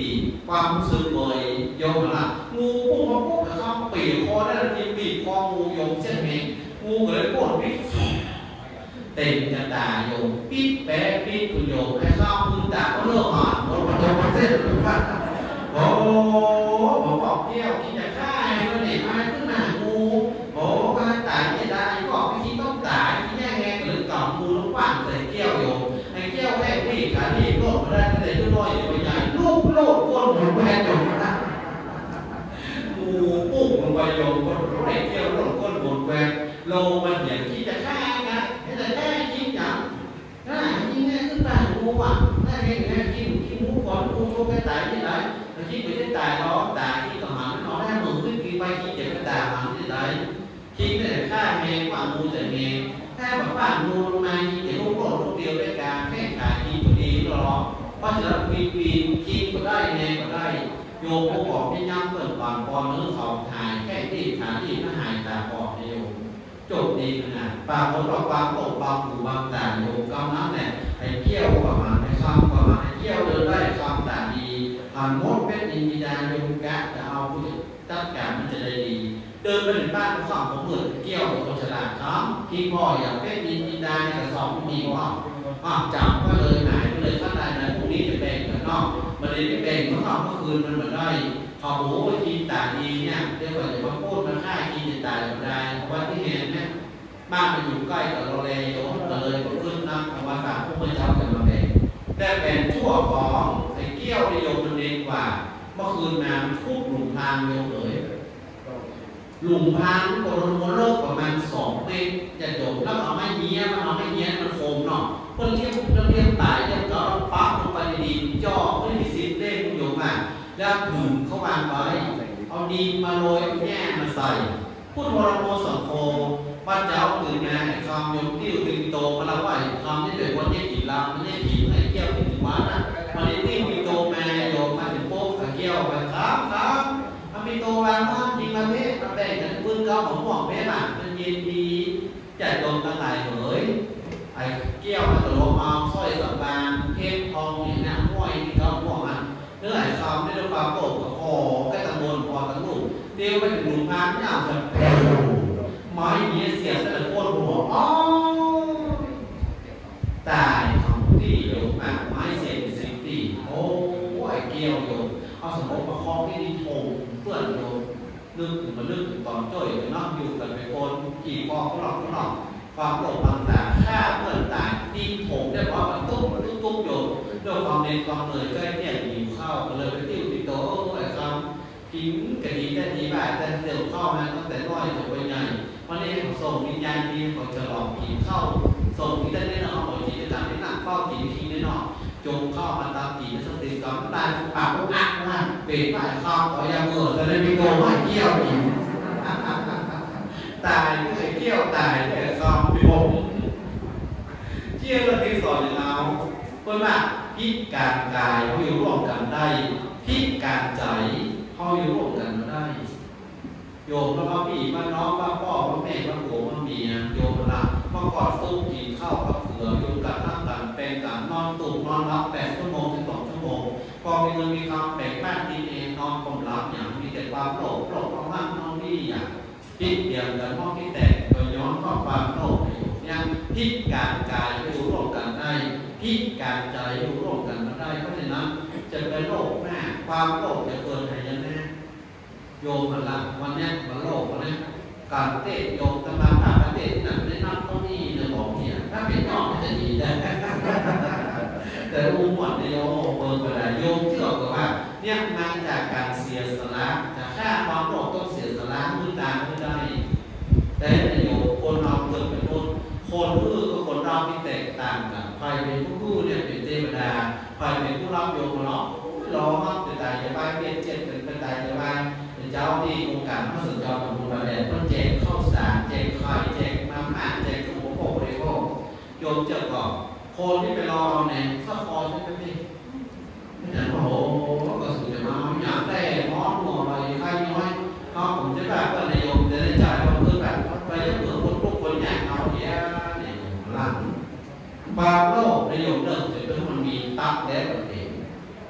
ความรู้สึกเลยโยมละงูพุ่งมาปุ๊บเขาปีกคอได้ทีปีกคองูโยมเช่นนี้งูเลยปวดปิดเต็มกระดาษโยมปิดแปะปิดคุณโยมให้เข้ามือตาก็เลิกหอนหมดประตูมาเส้นหรือว่าโอ้ผมบอกเที่ยวกินจะฆ่าให้มันเห็นมาขึ้นมางูโอ้ก็ตายไม่ได้ก็ไม่คิดต้องตายที่แง่แง่หรือต่องูแล้วว่างใส่เกี้ยวโยมไอ้เกี้ยวแค่พี่ขาที่โลดมาได้แต่ยุ่งน้อยอยู่ใหญ่ลูกโลดก้นหมุนแหวนโยมนะงูปุ๊บลงไปโยมก้นไอ้เกี้ยวโลดก้นหมุนแหวนโลมันอย่างที่จะฆ่านะไม่แต่แค่กินอย่างน่ากินแน่ขึ้นมางูอ่ะน่าแค่แค่กินกินงูก่อนงูโชว์แค่ตายที่ไหนแต่คิดไปที่ตายđóตายที่ต่อมาnóได้มือขึ้นกินไปกินเจ็บก็ตายมาที่ไหนคิดแต่ฆ่าแม่ว่างูแต่แม่ถ้าแบบว่างูลงมากินแต่ลูกโลดลูกเดียวได้การแค่ขากินตัวเองหรอเพราะฉะนั้นปีปีกินก็ได้แม่ก็ได้โยมก็บอกให้ย้ำเปิดก่อนพอเนื้อเขาหายแค่ที่ขาที่ถ้าหายตาบอดโยมจบดีขนาดปากคนเราบางโลกบางหูบางตาโยมกำนั้นเนี่ยไอ้เกี้ยวประมาณไอ้คำประมาณไอ้เกี้ยวเดินได้คำตาดีผ่านมดเป็นอินดีดาโยมกะจะเอาผู้จัดการมันจะได้ดีเดินไปถึงบ้านของผมเหมือนเกี้ยวคนฉลาดครับที่พ่ออยากเป็นอินดีดาในกระสอบมีว่าอ้าวจำก็เลยหายก็เลยขั้นใดนะพรุ่งนี้จะแบ่งกันนอกมันเลยไม่แบ่งเมื่อเมื่อคืนมันเหมือนได้ขอหูทีตาดีเนี่ยเดี๋ยวก่อนจะมาพูดมาฆ่ากินจะตายก็ได้เพราะว่าที่เห็นเนี่ยบ้านมันอยู่ใกล้กับโรเลโยมก็เลยก็ขึ้นนะเพราะว่าฝากพวกมันเจ้าจะมาแบ่งแต่แบ่งชั่วของไอ้เกี้ยวในโยมมันเองกว่าเมื่อคืนน้ำทุบหลุมพรางโยมเลยหลุมพรางโกรโมโลกประมาณสองเมตรจะโยมแล้วเอาไม้เงี้ยมันเอาไม้เงี้ยมันโคมเนาะเพื่อนเที่ยวเพื่อนเที่ยวตายเนี่ยก็ปั๊บลงไปในดินจ่อไม่มีสิทธิ์เล่นโยมอ่ะแล้วถึงเขาวางไว้เอาดินมาโรยแง่มาใส่พูดวรโมสังโฆบ้านเจ้าตื่นมาคำยมติ้วตึงโตมาแล้วว่าคำที่เป็นวันนี้กี่ลำมันเนี่ยผีให้เกี่ยวถึงวัดนะมันนี่ติ้วมีโตมาโยมมาถึงโป๊กเกี่ยวไปครับครับมันมีโตวางห้องจริงมาเทศมาแบ่งกันปืนเก้าของหมอกแม่บ้านมันเย็นดีจัดโดนตั้งหลายเลยไอ้เกี่ยวมันตลบเอาสร้อยสับบานเทปทองนี่นะห้อยที่เขาบอกมันเนื้อไอ้คำไม่ได้ความโกรธกับคอแค่ตะมนพอตะลุกเตี้ยวไปถึงหลุมพรางเนี่ยจะแผ่ไม้เงี้ยเสียแต่ละคนหัวอ๋อตายของที่โยมอ่ะไม้เสียเป็นสิบตีโอ้ยเกี่ยวโยมเอาสมมติมาคล้องที่ดินโถงเพื่อนโยมนึกถึงมานึกถึงตอนจ้อยนอกอยู่กันเป็นคนกี่คอเขาหลอกเขาหลอกความโกรธต่างๆฆ่าเพื่อนตายดินโถงได้เพราะมันตุ้มตุ้มตุ้มโยมด้วยความเน้นความเหนื่อยใกล้เนี่ยหิวข้าวก็เลยไปติ้วติดโต๊ะไอ้คำทิ้งกระดิ่งแต่ดีบ่ายแต่เดี๋ยวเข้ามาตั้งแต่น้อยจนไปใหญ่วันนี้ผมส่งวิญญาณที่เขาจะหลอกผีเข้าส่งที่ได้แน่นอนบอกจีนต่างที่หนักเฝ้าจีนทีแน่นอนจงเข้ามาตามจีนสติกรรมตายปากก็อักว่าเปลี่ยนไปเข้าต่อยาเมื่อจะได้มีโกมาเกี่ยวอีกตายไม่เคยเกี่ยวตายแต่คำพี่ผมเกี่ยวเรื่องที่สอนอย่างเราเพื่อนว่าพิการกายเขาอยู่ร่วมกันได้พิการใจเขาอยู่ร่วมกันมาได้โยมแล้วก็พี่มาน้องมาพ่อมาแม่มาผัวมาเมียโยมละมากอดตู้กินข้าวกับเกลือโยมกับนั่งกันเป็นกันนอนตุ่มนอนรับแปดชั่วโมงถึงสองชั่วโมงพอมีเงินมีคำแบ่งบ้านกินเองนอนกลมรับอย่างมีแต่ความโลภโลภความมั่งนอนนี่อย่างพิษเดียวกันห้องที่แตกก็ย้อนข้อความโลภอย่างพิษการกายอยู่ร่วมกันได้พิษการใจอยู่ร่วมกันมาได้เพราะฉะนั้นจะเป็นโลภหน้าความโลภจะเกินหายนะโยมมันละวันนี้มันโลภวันนี้การเตะโยมตำราตาเตะหนักในนักต้องนี่ในบอกเนี่ยถ้าเป็นนอกจะดีได้แต่รู้หมดในโยมเปิดไปได้โยมเชื่อกับว่าเนี่ยมาจากการเสียสละจะฆ่าความโลภต้องเสียสละมือตาไม่ได้แต่ในโยมคนเราเกิดเป็นคนคนคือกับคนเราที่แตกต่างกันใครเป็นผู้ผู้เนี่ยเป็นเทวดาใครเป็นผู้รับโยมมาเนาะร้องครับเป็นตายจะไปเปลี่ยนเจ็ดเป็นเป็นตายจะไปเป็นเจ้าที่โครงการพระสุนทรกับบุญบาเดชต้องแจกข้าวสารแจกไข่แจกมาม่าแจกขนมโปะเลยก็โยมเจ้าก่อนคนที่ไปรอเราเนี่ยข้าคอใช่ไหมพี่เนี่ยโอ้โหก็สุดจะมาหยาบแต่มอสหัวอะไรใครน้อยเขาผมจะแบบว่านายโยมจะได้จ่ายความเพื่อแบบไปเรื่องคนทุกคนอย่างเขาเนี่ยเนี่ยหลังบางโลกนายโยมเริ่มจะเป็นมันมีตับแล้วเอง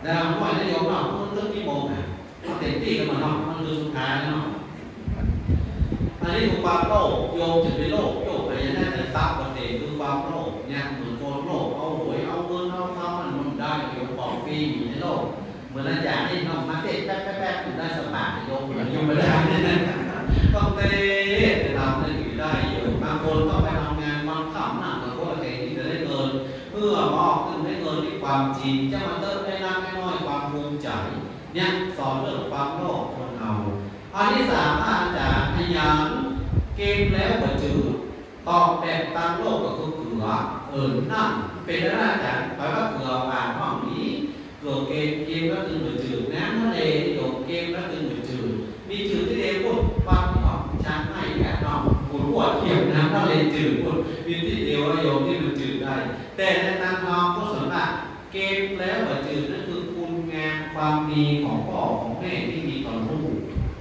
ดาวน้อยนายกเนาะมันเรื่องที่โมงอ่ะเต็มที่กันมาเนาะมันคือสุดท้ายเนาะอันนี้คือความโลภโยมจะไปโลภโยมไปยังได้แต่ทรัพย์ประเด็นคือความโลภเนี่ยเหมือนคนโลภเอาหวยเอาเงินเอาทองมันมันได้โยมของฟรีอยู่ในโลกเหมือนอาจารย์นี่น้องมาเตะแป๊บแป๊บแป๊บได้สบายโยมเหมือนโยมไม่ได้ต้องเตะแต่ทำได้อยู่ได้อยู่บางคนต้องไปทำงานมันขำหนักกับคนละเกณฑ์ที่จะได้เงินเพื่อบอกขึ้นได้เงินในความจริงจะมาเติมได้น้ำน้อยความภูมิใจเนี่ยสอนเรื่องความโลภคนเอาอันที่สามอาจารย์พยายามเกมแล้วก็จืดตอบแบบตามโลกก็คือเกลือเอิญนั่นเป็นแล้วอาจารย์แปลว่าเกลืออ่านห้องนี้เกลือเกมเกมแล้วคือเหมือนจืดน้ำทะเลโยกเกมแล้วคือเหมือนจืดมีจืดที่เดียวพูดความที่ออกช้างให้แก่น้องคุณปวดเทียมน้ำทะเลจืดพูดมีที่เดียวโยมที่มันจืดได้แต่ในทางน้องก็สมบัติเกมแล้วก็จืดนั่นคือคุณงามความดีของพ่อของแม่ที่มีต่อลูก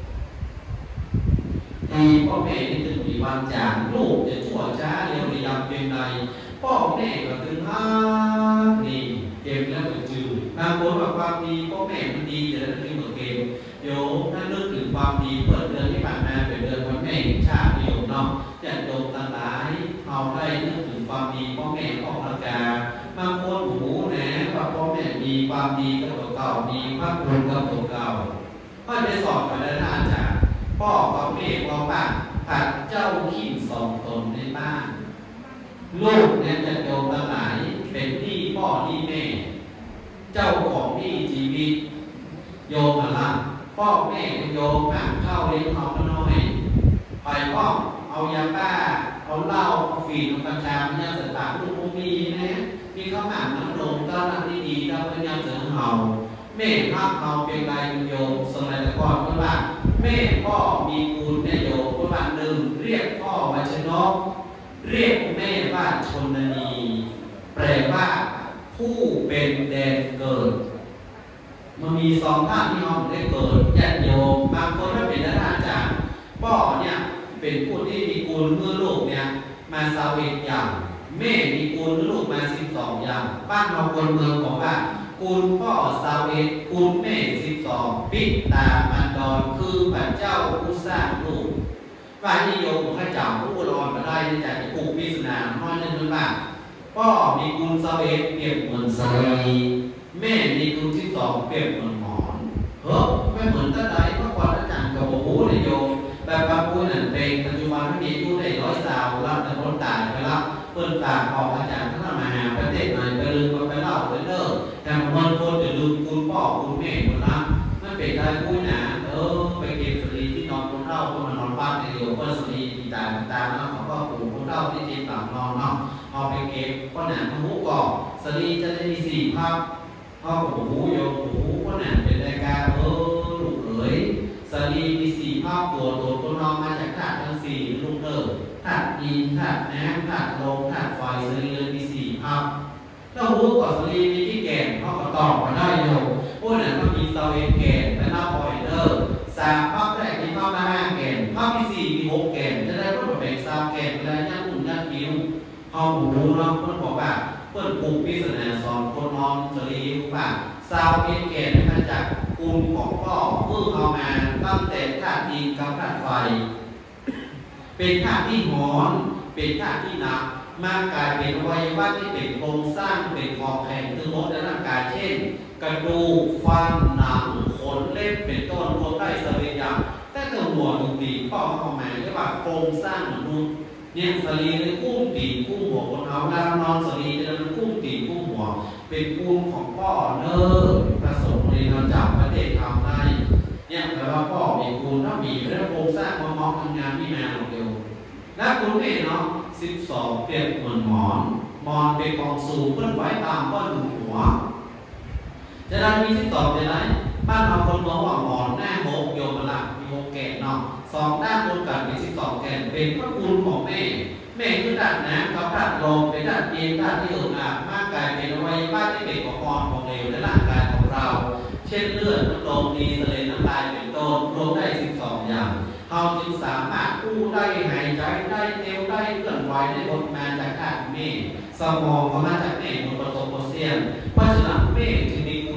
ที่พ่อแม่ที่ถึงมีวันจากลูกจะชั่วช้าเร็วระยำเพียงใดพ่อแม่ก็ถึงห้านี่เกมแล้วก็จืดบางคนว่าความดีพ่อแม่มันดีแต่แล้วถึงเหมือนเกมโยมถ้านึกถึงความดีเปิดเดือนที่ผ่านมาเป็นเดือนวันแม่แห่งชาติโยมเนาะจะโยมทั้งหลายเอาได้นึกถึงความดีพ่อแม่ออกประกาศบางคนหูนะว่าพ่อแม่มีความดีกับตัวเก่ามีพระคุณกับตัวเก่าก็ไปสอบกันแล้วอาจารย์พ่อกับแม่พ่อบ้านผัดเจ้าขี้สองตนในบ้านลูกเนี่ยจะโยมทั้งหลายเป็นที่พ่อที่แม่เจ้าของที่ชีวิตโยมอะไรพ่อแม่โยมห่างเข้าเลี้ยงเขาน้อยไปพ่อเอายาบ้าเอาเหล้าเอาฝีนเอากัญชามันยังต่างๆลูกมีนะมีข้าวหมากน้ำนมเจ้าหน้าที่ดีเจ้าพนักเสริมเฮาแม่ภาพเฮาเป็นไรโยมสมัยแต่ก่อนเมื่อว่าแม่พ่อมีกูลแม่โยมเมื่อวันหนึ่งเรียกพ่อว่าชนกเรียกแม่ว่าชนนีแปลว่าผู้เป็นแดนเกิดมันมีสองท่านที่ห้องได้เกิดญาติโยมบางคนถ้าเป็นอาจารย์พ่อเนี่ยเป็นผู้ที่มีกูลเมื่อลูกเนี่ยมาสาวเอกอย่างแม่มีกูลเมื่อลูกมาสิบสองอย่างบ้านเราคนเมืองบอกว่ากูลพ่อสาวเอกกูลแม่สิบสองปิตามันดอนคือพระเจ้าผู้สร้างลูกฝ่ายนิยมพระเจ้าผู้รอนมาได้จากผูกพิศนาห้อยนั่นนั่นบ้างพ่อมีกูลสาวเอกเปรียบเหมือนสลีแม่มีกูลที่สองเปรียบเหมือนหมอนเฮ้ยไม่เหมือนตั้งใจเมื่อก่อนอาจารย์กับโอ้โหนายโยมแบบบางคนนั่นเป็นปัจจุบันไม่มีผู้ได้ร้อยสาวรับแต่คนตายไปแล้วเพื่อนฝากออกอาจารย์ท่านมาหาประเทศไหนไปลืมไปเล่าไปเลิกแต่บางคนจะลืมคุณพ่อคุณแม่คนละมันเป็นได้ผู้หนาเออไปเก็บสลีที่นอนคนเล่าก็มานอนบ้านในโยมก็สลีตายตายแล้วเขาก็ปลูกคนเล่าที่จีนต่างนอนเนาะเอาไปเก็บก็หนาพมุกก่อสลีจะได้มีสี่ภาพพ่อหูโยมหูก็หนาเป็นรายการเออลูกเอ๋ยสลีมีสี่ภาพตัวตัวคนนอนมาจากธาตุทั้งสี่ลูกเอ๋ยธาตุดินธาตุน้ำธาตุลมธาตุไฟสลีเลยมีสี่ภาพถ้าหูกับสลีมีที่แก่เขาก็ตอบมาได้โยมพวกนั้นก็มีเซลล์แก่แต่หน้าพอยเดอร์สามภาพแรกมีภาพละห้าแก่ภาพที่สี่มีหกแก่จะได้ก็แบ่งสามแก่เวลาย่างหุ่นย่างคิ้วเอาหูเนาะเพื่อนบอกว่าเพื่อนปลูกพิศนาสอนคนนอนสลีว่าซาวเอ็นแก่มาจากกลุ่มของพ่อเพื่อเอามาตั้งแต่ธาตุดินกับธาตุไฟเป็นธาตุที่หอนเป็นธาตุที่หนักมากกลายเป็นอวัยวะที่เป็นโครงสร้างเป็นของแข็งทั้งหมดในร่างกายเช่นกระดูกฟันหนังขนเล็บเป็นต้นรวมได้สรีระแต่ตัวหัวดุตีพ่อเขาหมายเรียกว่าโครงสร้างมนุษย์เนี่ยสรีระกุ้งตีกุ้งหัวคนเอาเวลานอนสรีระกุ้งตีกุ้งหัวเป็นกุ้งของพ่อเนอประสงค์ในเราจับประเทศทำได้เนี่ยแปลว่าพ่อมีกุ้งถ้ามีเรื่องโครงสร้างมามองทำงานที่นาของเดียวและคุณเองเนาะสิบสองเปรียบเหมือนหมอนหมอนเป็นกองสูงเพื่อนไว้ตามก้อนหัวจะได้มีสิบสองเป็นไรบ้านเราคนมองว่าหมอนหน้าโหกโยมละมีหกแก่นเนาะสองด้านรวมกันมีสิบสองแก่นเป็นพระคุณของแม่แม่คือด้านน้ำกับด้านลมเป็นด้านเย็นด้านที่อุ่นอาบมากกายเป็นอวัยวะที่เป็นของอ่อนของเหลวในร่างกายของเราเช่นเลือดน้ำลมดีเสลดน้ำลายเป็นต้นรวมได้สิบสองอย่างเราจึงสามารถกู้ได้หายใจได้เตียวได้เคลื่อนไหวได้บนมาจากธาตุเมฆสมองก็มาจากเมฆบนประตูโพเซียนเพราะฉะนั้นเมฆจึงมีคุณสิบส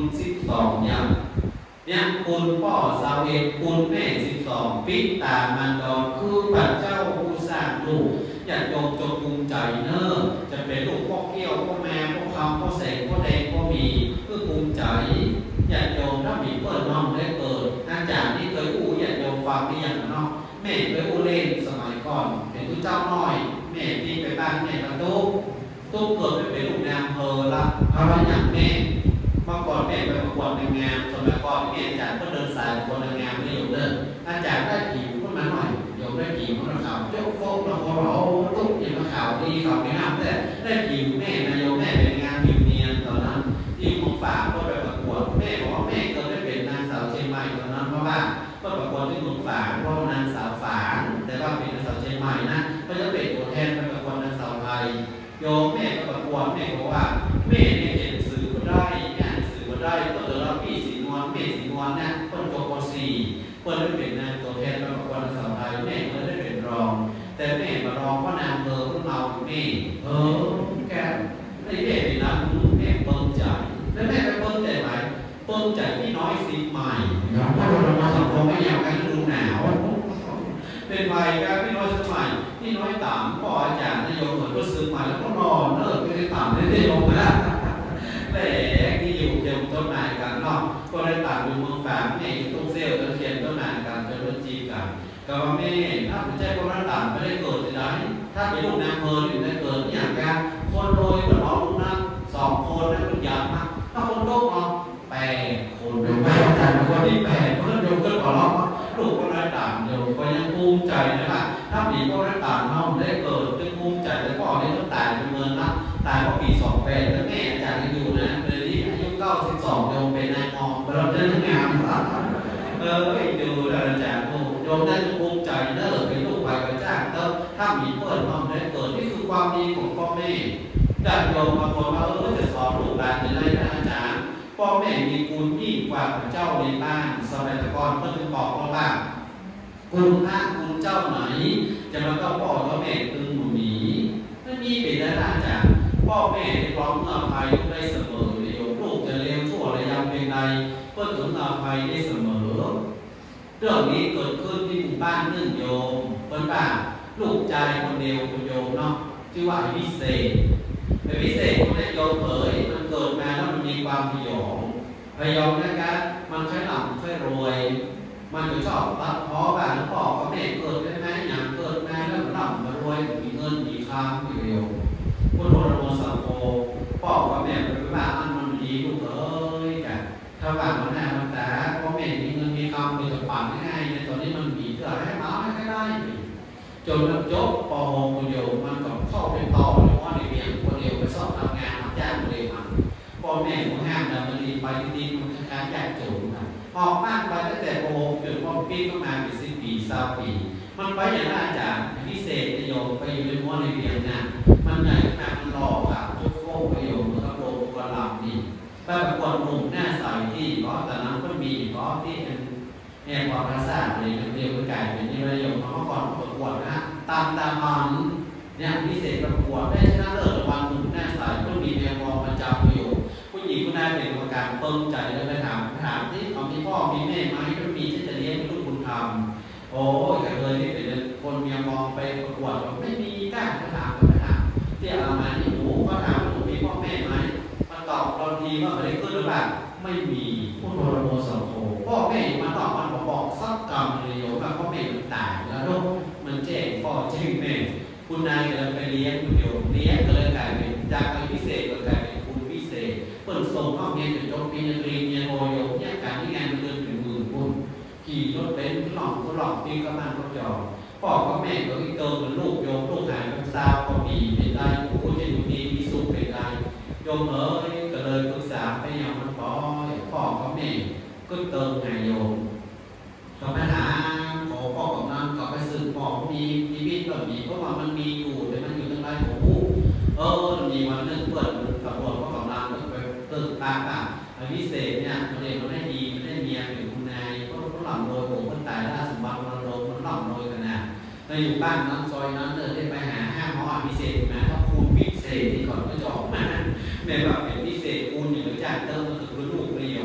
สองอย่างเนี่ยคุณพ่อสาวเอกคุณแม่สิบสองปิดตามันดอนคือพระเจ้าผู้สร้างลูกอย่าโยมจงภูมิใจเนอะจะเป็นลูกพ่อเกี้ยวพ่อแม่พ่อคำพ่อเสกพ่อแดงพ่อมีเพื่อภูมิใจอย่าโยมถ้ามีเปิดน้องได้เปิดอาจารย์ที่เคยอู้อย่าโยมฟังนี่อย่างน้องแม่เคยอู้เล่นสมัยก่อนเป็นผู้เจ้าน้อยแม่ที่ไปบ้านแม่บรรทุกตุ๊กเกิดไปเป็นลูกนางเพอละเพราะว่าอย่างแม่เมื่อก่อนแม่ไปประกวดนางงามสมัยก่อนแม่อาจารย์ก็เดินสายประกวดนางงามไม่อยู่เดินอาจารย์ได้ผิวขึ้นมาหน่อยโยมได้ผิวของเขาเจ้าโฟกเราเขาเราตุ๊กอย่างข่าวดีข่าวไม่ห้ามแต่ได้ผิวแม่นายโยมแม่เป็นงานผิวเนียนตอนนั้นที่ของฝากก็ไปประกวดแม่บอกว่าแม่ก็ได้เป็นนางสาวเชียงใหม่ตอนนั้นเพราะว่าก็ประกวดที่ของฝากเพราะนางสาวฝางแต่ว่าเป็นนางสาวเชียงใหม่นะก็จะเป็นตัวแทนไปประกวดนางสาวไทยโยมแม่ก็ประกวดแม่บอกว่าแม่เนี่ยเห็นสื่อก็ได้แม่สื่อก็ได้ก็เจอเราพี่สีนวลแม่สีนวลเนี่ยคนจบป.สี่คนได้เป็นนางตัวแทนไปประกวดนางสาวไทยแม่ก็ได้เป็นรองแต่แม่มารองก็นางเบอร์พวกเราแม่เออแกไอ้แม่เป็นนักแม่เปิ้ลใจแล้วแม่ไปเปิ้ลใจไหมเปิ้ลใจพี่น้อยสีใหม่เพราะเรามาสังคมไม่อยากให้ฤดูหนาวเป็นไงครับพี่น้อยสีใหม่พี่น้อยต่ำก็อาจารย์นายกเหมือนก็ซื้อใหม่แล้วก็นอนเลิกไม่ได้ต่ำได้ได้ลงนะแต่ที่อยู่เกี่ยวต้นนายกันเนาะก็ได้ต่ำอยู่เมืองฝางแม่อยู่ตรงเซลล์ตะเคียนต้นนายกันเป็นรุ่นจีกันก็ว่าแม่ถ้าผมใจคนละต่ำไม่ได้เกิดจะได้ถ้าเป็นลูกนางเพลินอยู่ได้เกิดอย่างกันคนรวยกับน้องลูกนั่งสองคนนั่นเป็นยากมากถ้าคนโตเนาะแปดคนเป็นแปดแต่คนที่แปดเพื่อนโยมก็ขอร้องลูกคนละต่ำโยมก็ยังภูมิใจนะครับถ้ามีคนละต่ำน้องได้เกิดจะภูมิใจแต่พ่อได้ต้องตายเป็นเงินนะตายเพราะปีสองแปดแล้วแม่อาจารย์ยังอยู่นะเลยที่อายุเก้าสิบสองโยมเป็นนายมองเราจะทำงานเออไปดูอาจารย์โยมได้ภูมิใจเนอะเป็นลูกไปกระจ้างเนอะถ้ามีเพื่อนน้องได้เกิดนี่คือความดีของพ่อแม่ญาติโยมบางคนว่าเออจะสอนลูกหลานจะได้นะอาจารย์พ่อแม่มีคุณยิ่งกว่าพระเจ้าในบ้านสมัยก่อนเพื่อนบอกว่าบ้างคุณพระคุณเจ้าไหนจะมาก็พ่อและแม่ตึงหนุนหนีไม่มีเป็นได้อาจารย์พ่อแม่พร้อมเมื่อภัยได้เสมอโยมลูกจะเลวชั่วระยำเป็นใดเพื่อถึงอภัยได้เสมอเรื่องนี้เกิดขึ้นที่หมู่บ้านหนึ่งโยมเพื่อนบ้านลูกชายคนเดียวคนโยมเนาะชื่อว่าพิเศษเป็นพิเศษคนนี้โยมเผยมันเกิดมาแล้วมันมีความพยองพยองนะครับมันค่อยหลับค่อยรวยมันจะชอบตัดเพราะว่าหลวงพ่อก็แม่เกิดได้ไหมอย่างเกิดมาแล้วมันหลับมารวยมีเงินมีคำมีเร็วพุทโธโมสังโฆพ่อกับแม่เป็นว่าอันมันดีลูกเอ้ยกันถ้าว่ามันหน้ามันตาพ่อแม่มีเงินมีคำมีจะปั่นง่ายในตอนนี้มันมีเกิดให้มาให้ได้จนมันจบปอคนเดียวมันก็เข้าเป็นต่อเลยว่าในเมียคนเดียวไปสอบทำงานทำจ้างเลยมันพ่อแม่ของห้ามแต่มันดีไปดีมันคล้ายๆยากจนนะออกบ้านไปตั้งแต่โอจนพ่อปีก็มาเป็นสิบปีสามปีมันไปอย่างอาจารย์พิเศษประโยชน์ไปอยู่ในม้วนในเมียนะมันใหญ่ขนาดมันรอค่ะทุกโค้ประโยชน์มันก็โปรกระลำนี่ไปประกวดหนุ่มหน้าใสที่ก็แต่นั้นก็มีก็ที่เป็นเนี่ยความรักษาอะไรเรียกว่าไก่เป็นที่ประโยชน์เขาก่อนประกวดนะตามตามมันเนี่ยพิเศษประกวดได้ชนะเลิศรางวัลหนุ่มหน้าใสก็มีแนวมองประจำประโยชน์ผู้หญิงผู้นายเป็นกรรมการเติมใจแล้วไปถามถามที่เขามีพ่อมีแม่ไหมก็มีที่จะเลี้ยงลูกบุญธรรมโอ้ยแต่เลยที่เป็นคนมีมองไปประกวดไม่มีกล้าถามก็ถามที่เอามาที่หนูก็ถามหนูมีพ่อแม่ไหมมาตอบเราทีว่าไม่ได้ขึ้นหรือเปล่าไม่มีผู้โทรโมสังโฆพ่อแม่มาตอบมันบอกสักกรรมเลยโยว่าพ่อแม่มันตายแล้วลูกมันแจ้งพ่อแจ้งแม่คุณนายก็เลยไปเลี้ยงคุณโยมเลี้ยงก็เลยกลายเป็นจากการพิเศษก็กลายเป็นคุณพิเศษเปิดส่งเข้าเรียนจนจบปีนึงเรียนเรียนโอโยมเนี่ยการที่งานมันเดินถึงหมื่นคนขี่รถเบนซ์หลอกก็หลอกที่ก็มันก็จอดพ่อกับแม่ก็อีเติมเป็นลูกโยมลูกหายเป็นสาวก็มีเป็นได้ผู้จะอยู่ดีมีสุขเป็นได้โยมเอ๋ยก็เลยปรึกษาไปยังมันปอยพ่อกับแม่ก็เติมไงโยมก็ไปหาขอพ่อกับนั่นก็ไปสืบพ่อมีมีวิทย์แบบนี้เพราะว่ามันมีอยู่แต่มันอยู่ตั้งไรของผู้เออมีวันนึงเปิดตำรวจพ่อกับนั่นก็ไปตึกตาตาพิเศษเนี่ยมันเองมันได้ดีมันได้เมียเป็นคุณนายเพราะเขาหลับโดยผมคนตายล่าสมบัติมันโดนมันหลับโดยกันนะในอยู่บ้านนั้นซอยนั้นเลยได้ไปหาห้าหมอพิเศษนะถ้าคูณพิเศษที่ก่อนก็จะออกมาแม่แบบเป็นพิเศษคูณอย่างจ้างเติมก็คือลูกเรียวส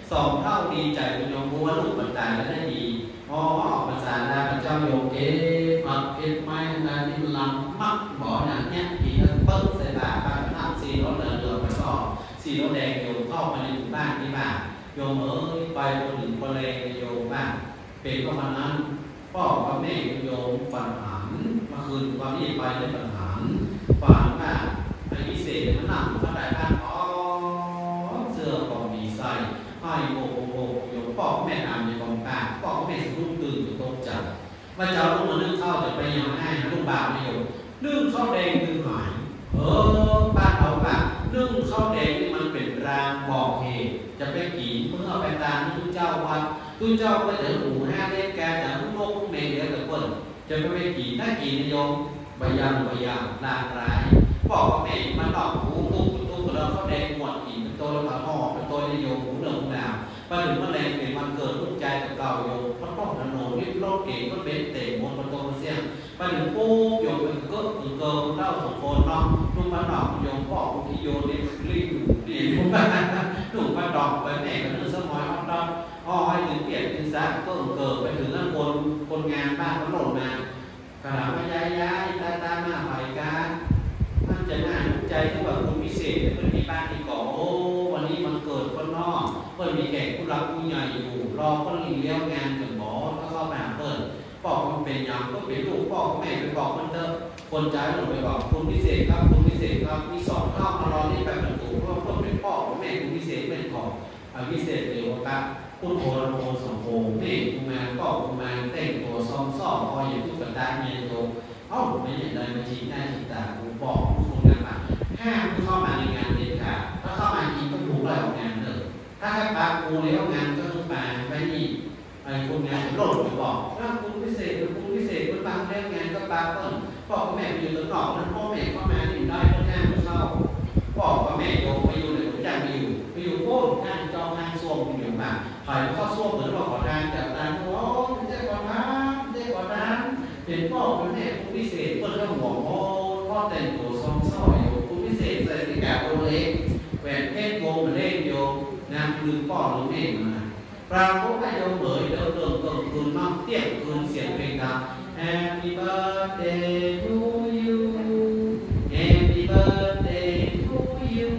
สองเท่าดีใจคุณโยมรู้ว่าลูกปัจจัยแล้วได้ดีพอออกภาษาแล้วพระเจ้าโยมเอ๊ะปักเก็บไม้นานนี่มันลำมักบ่ออย่างเนี้ยผีก็เปิ้ลใส่บาตรบางท่านสีรถเดินเรือไปสอบสีรถแดงโยมเข้ามาในหมู่บ้านที่บ้านโยมเอ๋ยไปคนหนึ่งคนแรงโยมบ้านเป็นก็วันนั้นพ่อกับแม่โยมฝันหันมาคืนวันนี้ไปเลยฝันหันฝันว่าไอ้พิเศษมันหนักมันได้บ้านอ๋อเสื้อก็มีใส่ให้โบโบโบโยมพ่อแม่ทำในกองกลางพ่อแม่สะดุ้งตื่นอยู่ตกใจว่าเจ้าลูกมานึ่งข้าวจะไปยังไงลูกบ่าวไม่โยมนึ่งข้าวแดงนึ่งหายเออบ้านเขาแบบนึ่งข้าวแดงนี่มันเป็นรางบอกเหตุจะไปกี่เมื่อไปตามทุกเจ้าวัดทุกเจ้าก็จะหมูห้าเล่นแกจะลูกโลกเมย์เดียวกับคนจะไปไปกี่ถ้ากี่นิยมใบยางใบยางลางร้ายบอกว่าแม่มันดอกหูลูกลูกเราข้าวแดงหมดกี่เป็นตัวละห่อเป็นตัวนิยมหูเหลืองดาวมาถึงเมื่อแรงเป็นวันเกิดลูกใจกับเราโยมมันต้องถนนริบรถเก่งก็เป็นเตะมนต์มันตรงเสียงมาถึงปุ๊บโยมเป็นเกิดถึงเกิดเล่าสองคนเนาะลูกมันดอกโยมพ่อที่โยนเนี่ยรีบดีลูกมันลูกมันดอกไปแม่ก็นึกสมอยอ่อนดอกอ้อให้ถึงเปลี่ยนถึงซักก็เกิดไปถึงนั่นคนคนงานบ้านก็หล่นมากระดาษย้ายย้ายตาตามาไปกันมันจะน่าภูมิใจที่ว่าคุณพิเศษเพื่อนมีบ้านที่ก่อโอ้วันนี้มันเกิดคนนอกเพื่อนมีแขกผู้รักผู้ใหญ่อยู่รอเพื่อนเลี้ยงงานกับหมอแล้วเข้ามาเพื่อนบอกมันเป็นอย่างก็เป็นลูกพ่อแม่ไปบอกมันเถอะคนใจลงไปบอกคุณพิเศษครับคุณพิเศษครับมีสองข้าวมารอนี่แบบมันถูกเพราะเพื่อนเป็นพ่อแม่คุณพิเศษเป็นของพิเศษเดียวกันคุณโอรโมสองโคแม่คุณมาก็คุณมาแต่งตัวซ้อมซ้อมคอยอย่างทุกกระดานเงินโตเอ้าไม่เห็นเลยมาชี้หน้าชี้ตาคุณบอกคุณงานมาห้ามเข้ามาในงานเด็ดขาดถ้าเข้ามากินก็ถูกไล่ออกงานเลยถ้าให้ปากูแล้วงานก็ต้องปาไปนี่ไอ้คนงานหล่นไปบอกถ้าคุณพิเศษคุณพิเศษคุณบางเรื่องงานก็ปาเปิ้ลพ่อกับแม่ไปอยู่ตรงนอกนั้นพ่อแม่เข้ามาอยู่ได้ก็ห้ามเข้าพ่อกับแม่โยมไปอยู่ในหัวใจไปอยู่ไปอยู่โค้งทางจองทางส้วมอยู่มาใครเข้าส้วมเหมือนว่าขอทางจากทางโอ้ไม่ใช่ขอทางไม่ใช่ขอทางเป็นพ่อเป็นแม่คุณพิเศษเปิ้ลก็หัวโอ้พ่อแต่งตัวซองซ้อยอยู่คุณพิเศษใส่ที่แก่ตัวเล็กแหวนเพชรวงเล่นโยมนางลืมพ่อลืมแม่มาปรากฏว่าโยมเอ๋ยเดินเดินเดินคืนนอกเตี้ยคืนเสียงเพลงดัง Happy birthday to you Happy birthday to you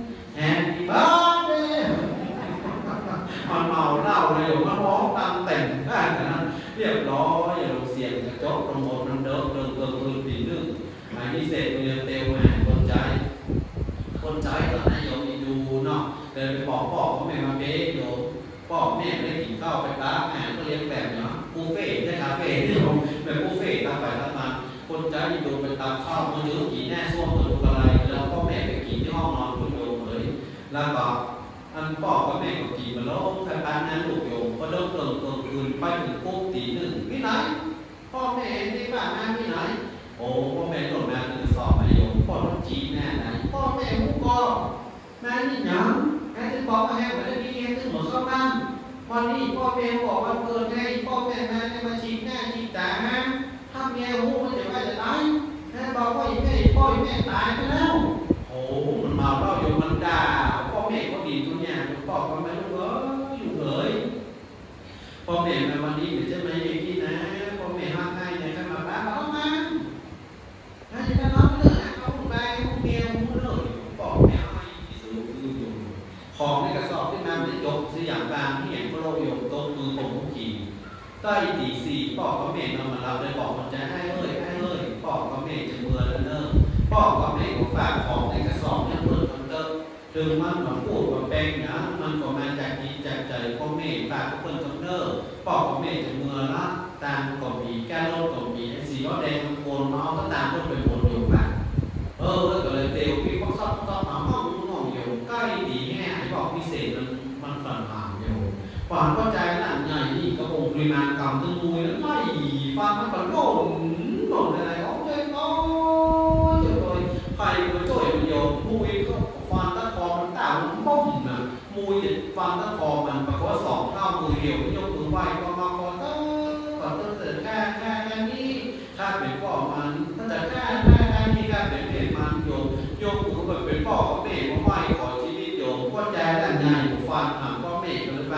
Happy birthday มันเมาเหล้าเลยโยมมันร้องตามแต่งได้ขนาดนั้นเรียบร้อยอย่าลงเสียงกระจกตรงหมดมันเดินเดินเดินคืนตีนึงไอ้นี่เสร็จมันจะเตวมาคนใจคนใจตอนนั้นโยมดูเนาะเดินไปบอกพ่อเขาแม่มาเป๊ะโยมพ่อแม่ได้กินข้าวไปร้านอาหารก็เลี้ยงแบบเนาะบุฟเฟ่ใช่คาเฟ่ที่ผมเป็นบุฟเฟ่ตามไปตามมาคนใจดูไปตามข้าวมันเยอะกี่แน่ส้วมตัวอะไรแล้วพ่อแม่ไปกินที่ห้องนอนคุณโยมเลยแล้วก็อันพ่อกับแม่ก็กินมาแล้วทางบ้านนั้นลูกโยมก็เดินเดินเดินคืนไปถึงปุ๊บตีหนึ่งไม่ไหนพ่อแม่ที่บ้านนั่นไม่ไหนโอ้พ่อแม่หล่นมาถึงสอบมาโยมพ่อต้องจีแน่ไหนพ่อแม่ลูกก็แม่นี่หยังแม่ที่บอกว่าแม่วันนี้แม่ที่หมดเข้าบ้านวันนี้พ่อแม่บอกว่าเกิดไงพ่อแม่มาจะมาจีแน่จีจ๋าฮะถ้าแม่รู้มันจะว่าจะตายแม่บอกว่าแม่พ่อแม่ตายไปแล้วโอ้มันเมาเหล้าอยู่มันด่าพ่อแม่ก็ดีทุกอย่างพ่อก็ไม่รู้ว่าอยู่เลยพ่อแม่มาวันนี้เดี๋ยวจะมาอย่างนี้นะพ่อแม่ห้ามให้ในข้ามาบ้านมาต้องมาถ้าจะทะเลาะเรื่องเขาไปเขาเมียเขาเลยบอกแม่ให้ซื้อคืออยู่ของในกระสอบที่นำไปยกซื้ออย่างบางที่อย่างก็โลโยโต๊ะมือผมขี่ใต้ตีสี่พ่อกับแม่นำมาเราเลยบอกมันจะให้เอ้ยให้เอ้ยพ่อกับแม่จะเมื่อแล้วเนอะพ่อกับแม่ก็ฝากของในกระสอบเนี่ยเปิดคอนเตอร์ถึงมันหวังพูดว่าแป้งนะมันก็มาจากจิตจากใจพ่อแม่ฝากเปิดคอนเตอร์พ่อกับแม่จะเมื่อละตามก็มีแก้รถก็มีสีล้อแดงมันโกนมาเอาก็ตามรถไปโกนอยู่บ้านเออแล้วก็เลยเตียวพี่ก็ชอบชอบหาห้องห้องอยู่ใกล้ดีแง่บอกพิเศษมันมันฝันผ่านอยู่ความเข้าใจหลังใหญ่นี่กระโปรงปริมาณกำทั้งมวยแล้วไม่ฟังมันก็โล่นโล่นอะไรอ๋อเจ้าน้อยเจ้าเลยใครมาช่วยมันโยมมวยก็ฟันตะคอมันต่างบ้องนะมวยฟันตะคอมันปรากฏว่าสองเท่ามือเดียวยกมือไหว้ก็มาก็เต้ก็เต้เสร็จค่าค่าค่านี้ค่าเป็นพ่อมันถ้าจะค่าค่าค่านี้ค่าเป็นเป็นมันโยมโยมกูก็เป็นพ่อก็แม่ก็ไหว้ขอชีวิตโยมก็ใจหลังใหญ่ฟันหักก็แม่ก็เลย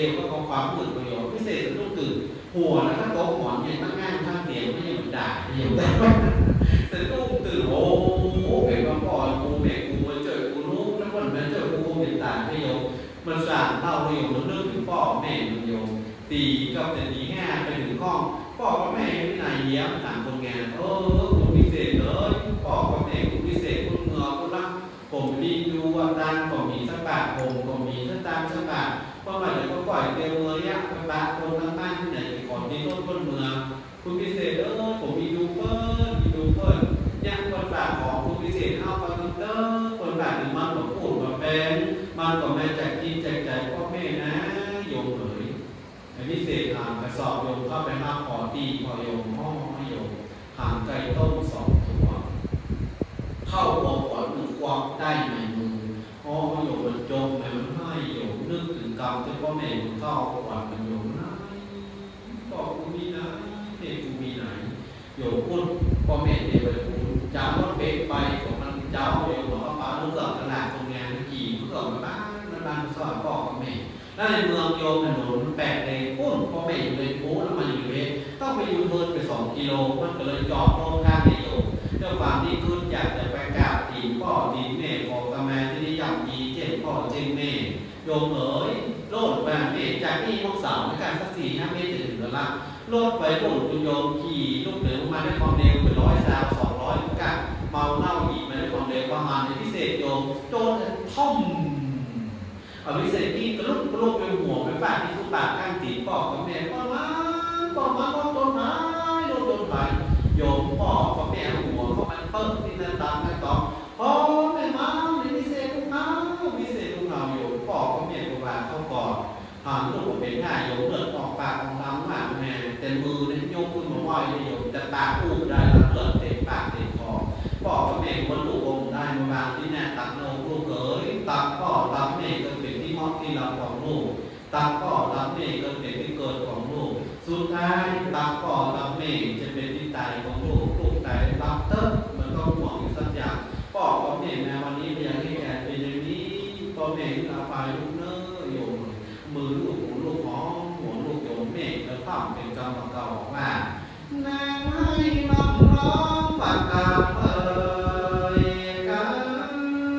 วก็ของความมืดประโยชน์พิเศษต้องตื่นหัวแล้วก็โต๊ะหมอนเนี่ยตั้งง่ายข้างเตียงไม่ยังด่าไม่ยังแต่แต่ต้องตื่นโอ้โหเป็นว่าพ่อกูแม่กูมาเจอกูรู้แล้ววันนั้นเจอกูเป็นตาประโยชน์มันสานเล่าประโยชน์มันเรื่องถึงพ่อแม่ประโยชน์ตีกับแต่ดีง่ายไปถึงข้องพ่อกับแม่ไม่นายเยี่ยมต่างคนงานเออคุณพิเศษเลยพ่อกับแม่คุณพิเศษคุณเงาคุณรักผมดีดูว่าดังผมมีสักบาทผมผมมีสักตามสักบาทเพราะว่าเดี๋ยวก็ปล่อยเตียวเงยอ่ะไปบ้านคนทั้งบ้านที่ไหนขอที่ต้นต้นเมืองคุณพิเศษเออผมมีดูเพิ่มมีดูเพิ่มยังคนบาทของคุณพิเศษเอาไปเตอร์คนบาทถึงมันก็พูดมาเป็นมันก็มาจากกินจากใจพ่อแม่นะโยมเอ๋ยไอ้พิเศษหางกระสอบโยมเข้าไปห้าขอตีพอโยมห้องไม่โยมหางไก่ต้มสองตัวเข้าหัวขวดหนึ่งควงได้ในมือพ่อโยมมันจมไปมันให้โยมนึกถึงกรรมที่พ่อแม่มันเข้าขวดมันโยมนะพ่อกูมีไหนแม่กูมีไหนโยมพูดพ่อแม่เดี๋ยวไปพูดเจ้ารถเป๊ะไปของมันเจ้าโยมบอกว่าป้าลูกเกิดขนาดตรงงานกี่ลูกเกิดมาบ้านนั่นบ้านสอนพ่อกับแม่แล้วในเมืองโยมถนนแปดเลนปุ้นพ่อแม่อยู่เลนโป้แล้วมาอยู่เลนต้องไปยูเทิร์นไปสองกิโลมันก็เลยจอดโน่นข้างในโยมเจ้าความที่ขึ้นอยากจะไปกราบตีนพ่อตีนแม่ขอกระแมที่นี่ยำยีเจ็บพ่อเจ็บแม่โยมเอ๋ยโลดไปแม่จากนี่ลูกสาวในการสักสี่ห้าเมตรจะถึงแล้วละโลดไปโลดคุณโยมขี่ลูกเหนือมาได้ความเร็วเป็นร้อยสาวสองร้อยกันเมาเหล้าอีกมาได้ความเร็วประมาณในพิเศษโยมโจนท่อมเอาพิเศษที่กระลุกกระลุกเป็นหัวเป็นปากที่ทุกปากข้างตีนพ่อกับแม่พ่อมาพ่อมาพ่อต้นไม้โดนต้นไม้โยมพ่อกับแม่หัวเขามันเปิ้ลที่นั่นตามนั่นต่อพ่อแม่มาในพิเศษลูกน้าพิเศษลูกน้าโยมพ่อกับแม่กูว่าเขาก่อนหางลูกผมเป็นง่ายโยมเลือดออกปากของเราหมาแม่แต่มือเนี่ยโยมขึ้นมาไหวโยมแต่ปากพูดได้แล้วเลือดเต็มปากเต็มคอพ่อกับแม่คนลูกองได้มาบางที่แน่ตักโนลูกเอ๋ยตักพ่อตักแม่ก็เป็นที่มอดที่เราของลูกตักพ่อตักแม่ก็เป็นที่เกิดของลูกสุดท้ายตักพ่อตักแม่จะเป็นที่ตายของลูกลูกตายรับเติมมันก็ห่วงอยู่สักอย่างพ่อกับแม่แม่วันนี้พยายามให้แก่เป็นอย่างนี้พ่อแม่ที่เราไปลูกเนื้อโยมมือลูกหูลูกห้องหัวลูกโยมแม่แล้วภาพเป็นกรรมเก่าว่านางให้น้องร้องปากกาเอ่ยกัน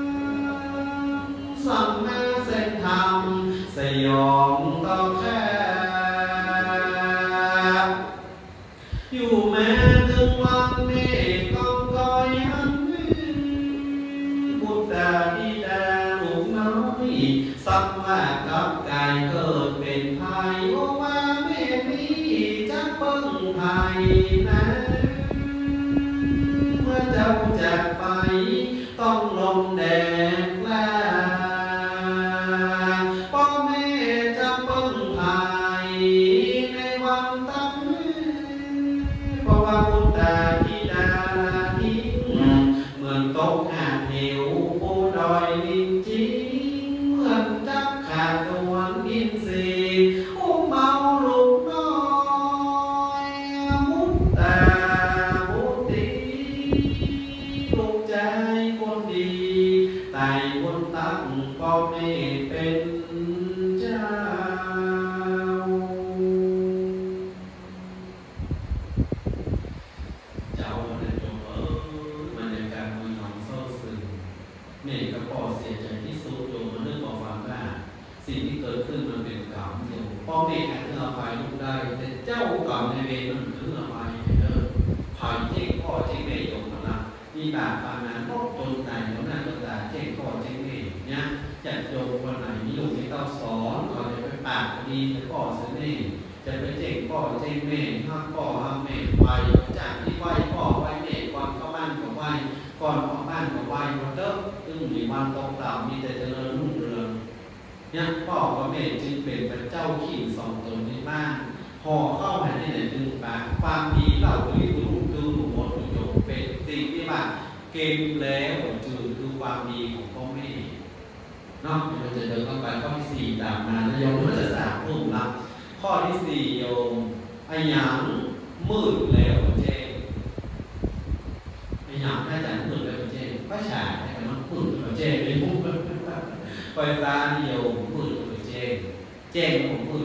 สั่งแม่เส้นทำสยองต้องแค่อยู่แม้ถึงวันนี้ก็คอยหันบุตรดาดีดาลูกน้อยสักว่ากับกายเกิดเป็นภัยโอว่าแม่พี่จะเปิ้งภัยนะเมื่อเจ้าจากไปต้องลมแดดแล้พ่อแม่จะเปิ้งภัยในวันตั้งเพราะว่าบุตรดาดีดาทิ้งเหมือนตกหาเหวปูดอยลินจีเหมือนจับขาดตัวอินทรีอุ้มเมาลูกน้อยมุดตามุดตีลูกใจคนดีตายคนตั้งพ่อแม่เป็นเจ้าเจ้าเนี่ยจงเออมันในการมีหนองเศร้าซึมแม่กับพ่อเสียใจที่สุดโยมมันเรื่องบอกฟังว่าสิ่งที่เกิดขึ้นมันเป็นกรรมเดียวพ่อแม่อาจจะอภัยลูกได้แต่เจ้ากรรมในเวรมันคืออภัยเด้อภัยเจ๊งพ่อเจ๊งแม่โยมนะมีบาปปานาโนจนไหนแล้วนั่นก็ตาเจ๊งพ่อเจ๊งแม่เนี่ยจะโยมคนไหนมีลูกที่ต้องสอนเขาจะไปปากดีแต่พ่อเสียแม่จะไปเจ๊งพ่อเจ๊งแม่ห้ามพ่อห้ามแม่ไปจากที่ไหวพ่อไหวแม่ก่อนเข้าบ้านก็ไหวก่อนออกบ้านก็ไหวหมดเด้อซึ่งมีวันตกต่ำมีแต่เจริญรุ่งเรืองเนี่ยพ่อกับแม่จึงเป็นพระเจ้าขิงสองตนในบ้านพอเข้ามาในไหนจึงปากความดีเหล่าที่รู้คือหมดประโยชน์เป็นสิ่งที่ว่าเกมแล้วจืดคือความดีของพ่อแม่เนาะเราจะเดินเข้าไปข้อที่สี่ตามมาแล้วโยมก็จะสามรูปลักข้อที่สี่โยมอายังมืดแล้วเจงอายังแค่แต่มืดแล้วเจงก็ฉายแต่มันมืดแล้วเจงไม่พูดไฟฟ้านิยมมืดแล้วเจงเจงของมืด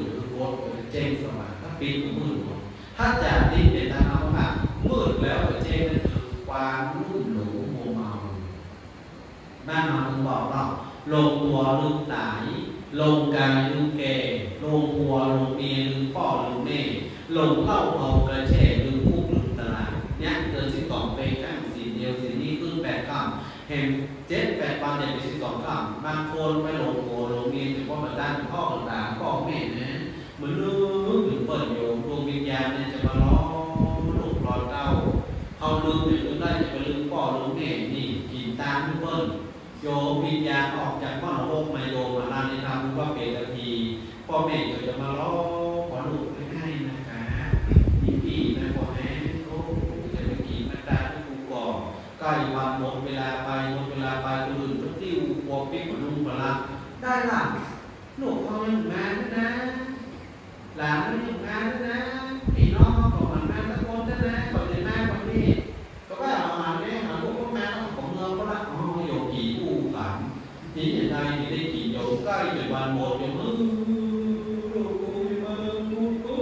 ถ้าปิดก็มืดหมดถ้าจากนี้เป็นทางเอาว่ามืดแล้วเจนั่นคือความมืดหลงมัวเมาบ้านเราถึงบอกเราลงตัวลืมตายลงกายลืมแก่ลงหัวลงเมียลืมพ่อลืมแม่ลงเล่าเอากระแช่ลืมคุกลืมตลาดเนี่ยเดินสิบสองไปข้างสีเดียวสีนี้ขึ้นแปดข้ามเห็นเจ็ดแปดวันเนี่ยไปสิบสองข้ามบางคนไปลงหัวลงเมียถึงพ่อมาด้านพ่อต่างพ่อแม่นะเหมือนลืมถึงเปิดโยมดวงวิญญาณเนี่ยจะมาล้อลูกล้อเต้าเอาลืมเนี่ยลืมได้จะไปลืมพ่อลืมแม่นี่กินตามเปิ้ลโยมวิญญาณออกจากบ้านโลกมาโยมมาลาในธรรมว่าเป็นนาทีพ่อแม่ก็จะมาล้อขอลูกให้นะคะนี่พี่นะพ่อแม่เขาจะไปกินมาตาที่กูก่อใกล้วันหมดเวลาไปหมดเวลาไปคนอื่นก็ติ้วพวกปิ๊กมันลุงมาละได้ล่ะลูกเขายังงานนะหลานไม่ยังงานนะพี่น้องก็มันงานตะโกนนะนะคนในแม่คนนี้ก็ว่าเรามาเนี่ยหาลูกพ่อแม่ของเงินก็ละอ๋อโยกี่ผู้ฝันนี่อย่างไรนี่ได้กี่โยใกล้จนวันหมดอย่างมือลูกกูมาลูกกู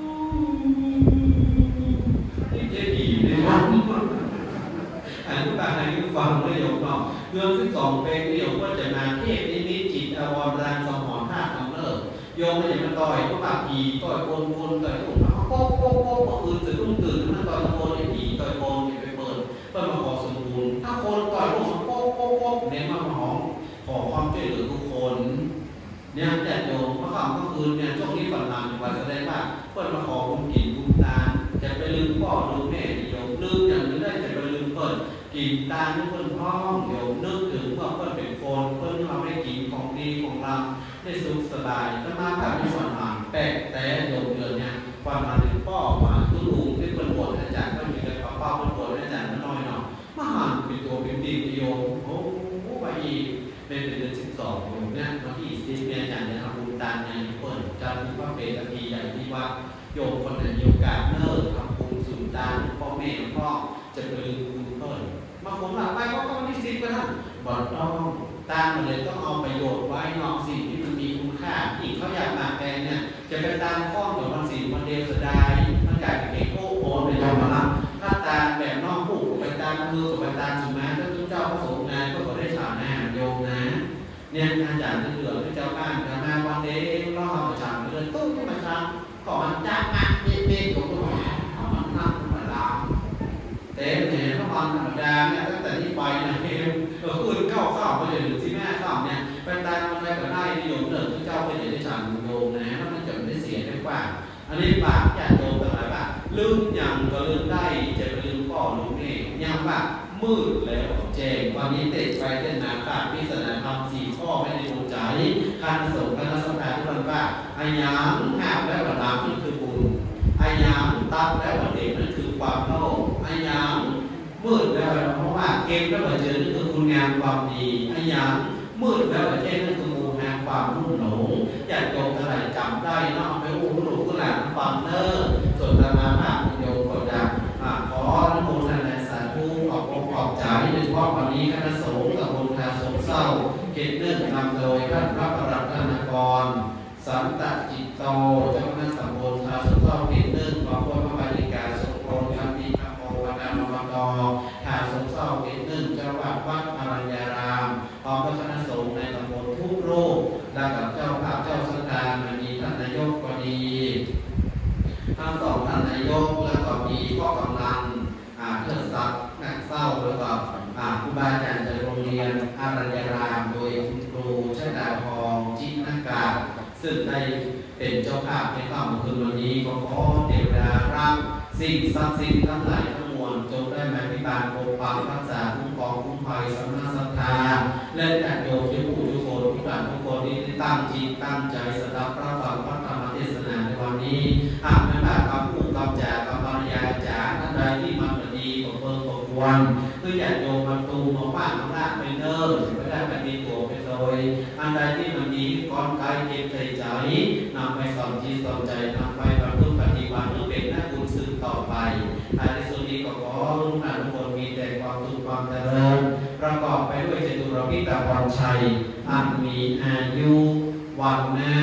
นี่เจ๊ดีเนี่ยว่าอันนี้บางอันนี้ฟังไม่ยกเนาะเรื่องที่สองเป็นเรื่องว่าจะมาเทศนิมิตจิตอวรรังสมองธาตุกำเนิดโยมไม่ใช่มันต่อยก็ปากผีต่อยคนคนต่อยคนโป๊ะโป๊ะโป๊ะก็คือตื่นรุ่งตื่นมันต่อยคนไอ้ผีต่อยคนอย่าไปเปิดเปิดมาขอสมบูรณ์ถ้าคนต่อยคนโป๊ะโป๊ะโป๊ะเน้นมาหอมขอความช่วยเหลือทุกคนเนี่ยแต่โยมเมื่อค่ำเมื่อคืนเนี่ยช่วงนี้ฝันหลังวันแสดงว่าเปิดมาขอคุณกินคุณตาจะไปลืมพ่อลืมแม่โยมลืมอย่างนี้ได้จะไปลืมเปิดกินตาเพื่อนพ้องโยมนึกถึงเพื่อเพื่อนเป็นคนเพื่อนเราได้กินของดีของเราได้สุขสบายถ้ามาผ่านที่ฝันหลังแปะแต่โยมเดือนเนี่ยความมาถึงพ่อมาตุ้ลุงที่เป็นบทอาจารย์ก็มีแต่ป้าป้าเป็นบทอาจารย์น้อยเนาะมาหันเป็นตัวเป็นตีโยมโอ้โหไปอีกเป็นเดือนสิบสองโยมเนี่ยวันที่สิบเนี่ยอาจารย์จะทำบุญตามงานเปิดจะมีพระเปรตทีใหญ่ที่ว่าโยมคนนั้นมีโอกาสเนิ่นทำบุญสุนทานพ่อแม่พ่อจะไปลืมคุณเพิ่นมาผมหลับไปก็ต้องมีสิทธิ์ไปนะบอดต้องตามมาเลยต้องเอาประโยชน์ไว้นอกสิ่งที่มันมีคุณค่าอีกเขาอยากมาแปลงเนี่ยจะไปตามข้อเดี๋ยวมันสิ่งมันเดียวเสียดายมันกลายเป็นเก่งโอ้โหไปยอมมาละถ้าตามแบบนอกผู้ไปตามมือกับไปตามสุมาถ้าทุกเจ้าพระสงฆ์งานก็ได้ฉาหน้าโยมนะเนี่ยอาจารย์เหลือที่เจ้าบ้านจะมาวันเดย์รอประจำเดือนตู้ประจำก่อนจ้างมาเด็กๆของตัวเขามันนั่งมาลาเต็มเนี่ยเขาวันธรรมดาเนี่ยตั้งแต่นี้ไปนะเองเราคืนเข้าข้าวไปเลยหรือที่แม่ข้าวเนี่ยไปตามอะไรก็ได้ที่โยมเดินที่เจ้าไปเดี๋ยวได้ฉันโยมนะแล้วมันจะไม่ได้เสียได้กว่าอันนี้ฝากญาติโยมทั้งหลายว่าลืมอย่างก็ลืมได้จะไปลืมพ่อลืมแม่ยังว่ามืดแล้วแจ้งวันนี้เตะไปเต้นนาฝากพิจารณาทำสี่ข้อไม่ได้ดวงใจการส่งการสัมผัสทุกคนว่าอายังห้ามแล้วว่าน้ำนั่นคือบุญอายังตัดแล้วว่าเด็กนั่นคือความโลภอายังมืดแล้วเพราะว่าเกมแล้วว่าเจอนั่นคือคุณงามความดีอายังมืดแล้วว่าแจ้งนั่นคือมูหาความรุ่มหลงอยากโยมอะไรจำได้นอกไปอู้หลงก็หลังฟังเนอร์ส่วนธรรมะภาพโยมก็จะขออนุโมทนาสาธุขอบคุณขอบใจโดยเฉพาะวันนี้คณะสงฆ์กับคนทาสงเศร้าเกิดเนื่องนำโดยท่านพระประหลัดธนากรสันตจิตโตเจ้าคณะตำบลทาสงเศร้าเกิดเนื่องขอบคุณพระบาริกาสงโปรดคันติธรรมโมวันนามมตทาสงเศร้าเกิดเนื่องเจ้าวัดวัดอรัญญารามพร้อมด้วยคณะสงฆ์ในตำบลทุกรูปและกับเจ้าภาพเจ้าสังฆามีท่านนายกก็ดีทั้งสองท่านนายกแล้วก็มีพ่อกำนันเพื่อสักนักเศร้าแล้วก็ครูบาอาจารย์จากโรงเรียนอารัญญารามโดยคุณครูชดาพรจิตนักการซึ่งได้เป็นเจ้าภาพในค่ำคืนวันนี้ก็ขอเทวดารักสิ่งศักดิ์สิทธิ์ทั้งหลายทั้งมวลจงได้มาพิบาลปกปักรักษาคุ้มครองคุ้มภัยสำนักศรัทธาและญาติโยมทุกผู้ทุกคนทุกท่านทุกคนที่ตั้งจิตตั้งใจสดับพระฟังพระธรรมเทศนาในวันนี้หากไม่ว่าคำพูดคำจากคำบรรยายจากท่านใดที่มันดีของเพิ่มของควรคือญาติโยมมาตูมาบ้านมาละไปเนิ่นไม่ได้ไปมีตัวเป็นโดยอันใดที่มันดีก่อนกายเก็บใจใจนำไปสอนจิตสอนใจนำไปประพฤติปฏิบัติเพื่อเป็นหน้าบุญสืบต่อไปท้ายที่สุดนี้ก็ขอรุ่งนั้นทุกคนมีแต่ความสุขความเจริญประกอบไปด้วยจตุรพิธพรชัยอันมีอายุวันนะสุ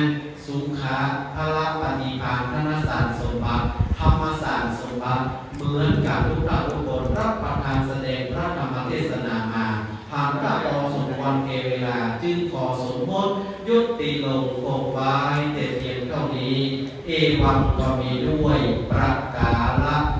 สุขาพละปฏิภาณธนสารสมบัติธรรมสารสมบัติเหมือนกับทุกท่านทุกคนรับประทานแสดงพระธรรมเทศนามาผ่านพระพอสมควรแก่เวลาจึงขอสมมติยุติลงอกไว้แต่เพียงเท่านี้เอวังก็มีด้วยประกาศ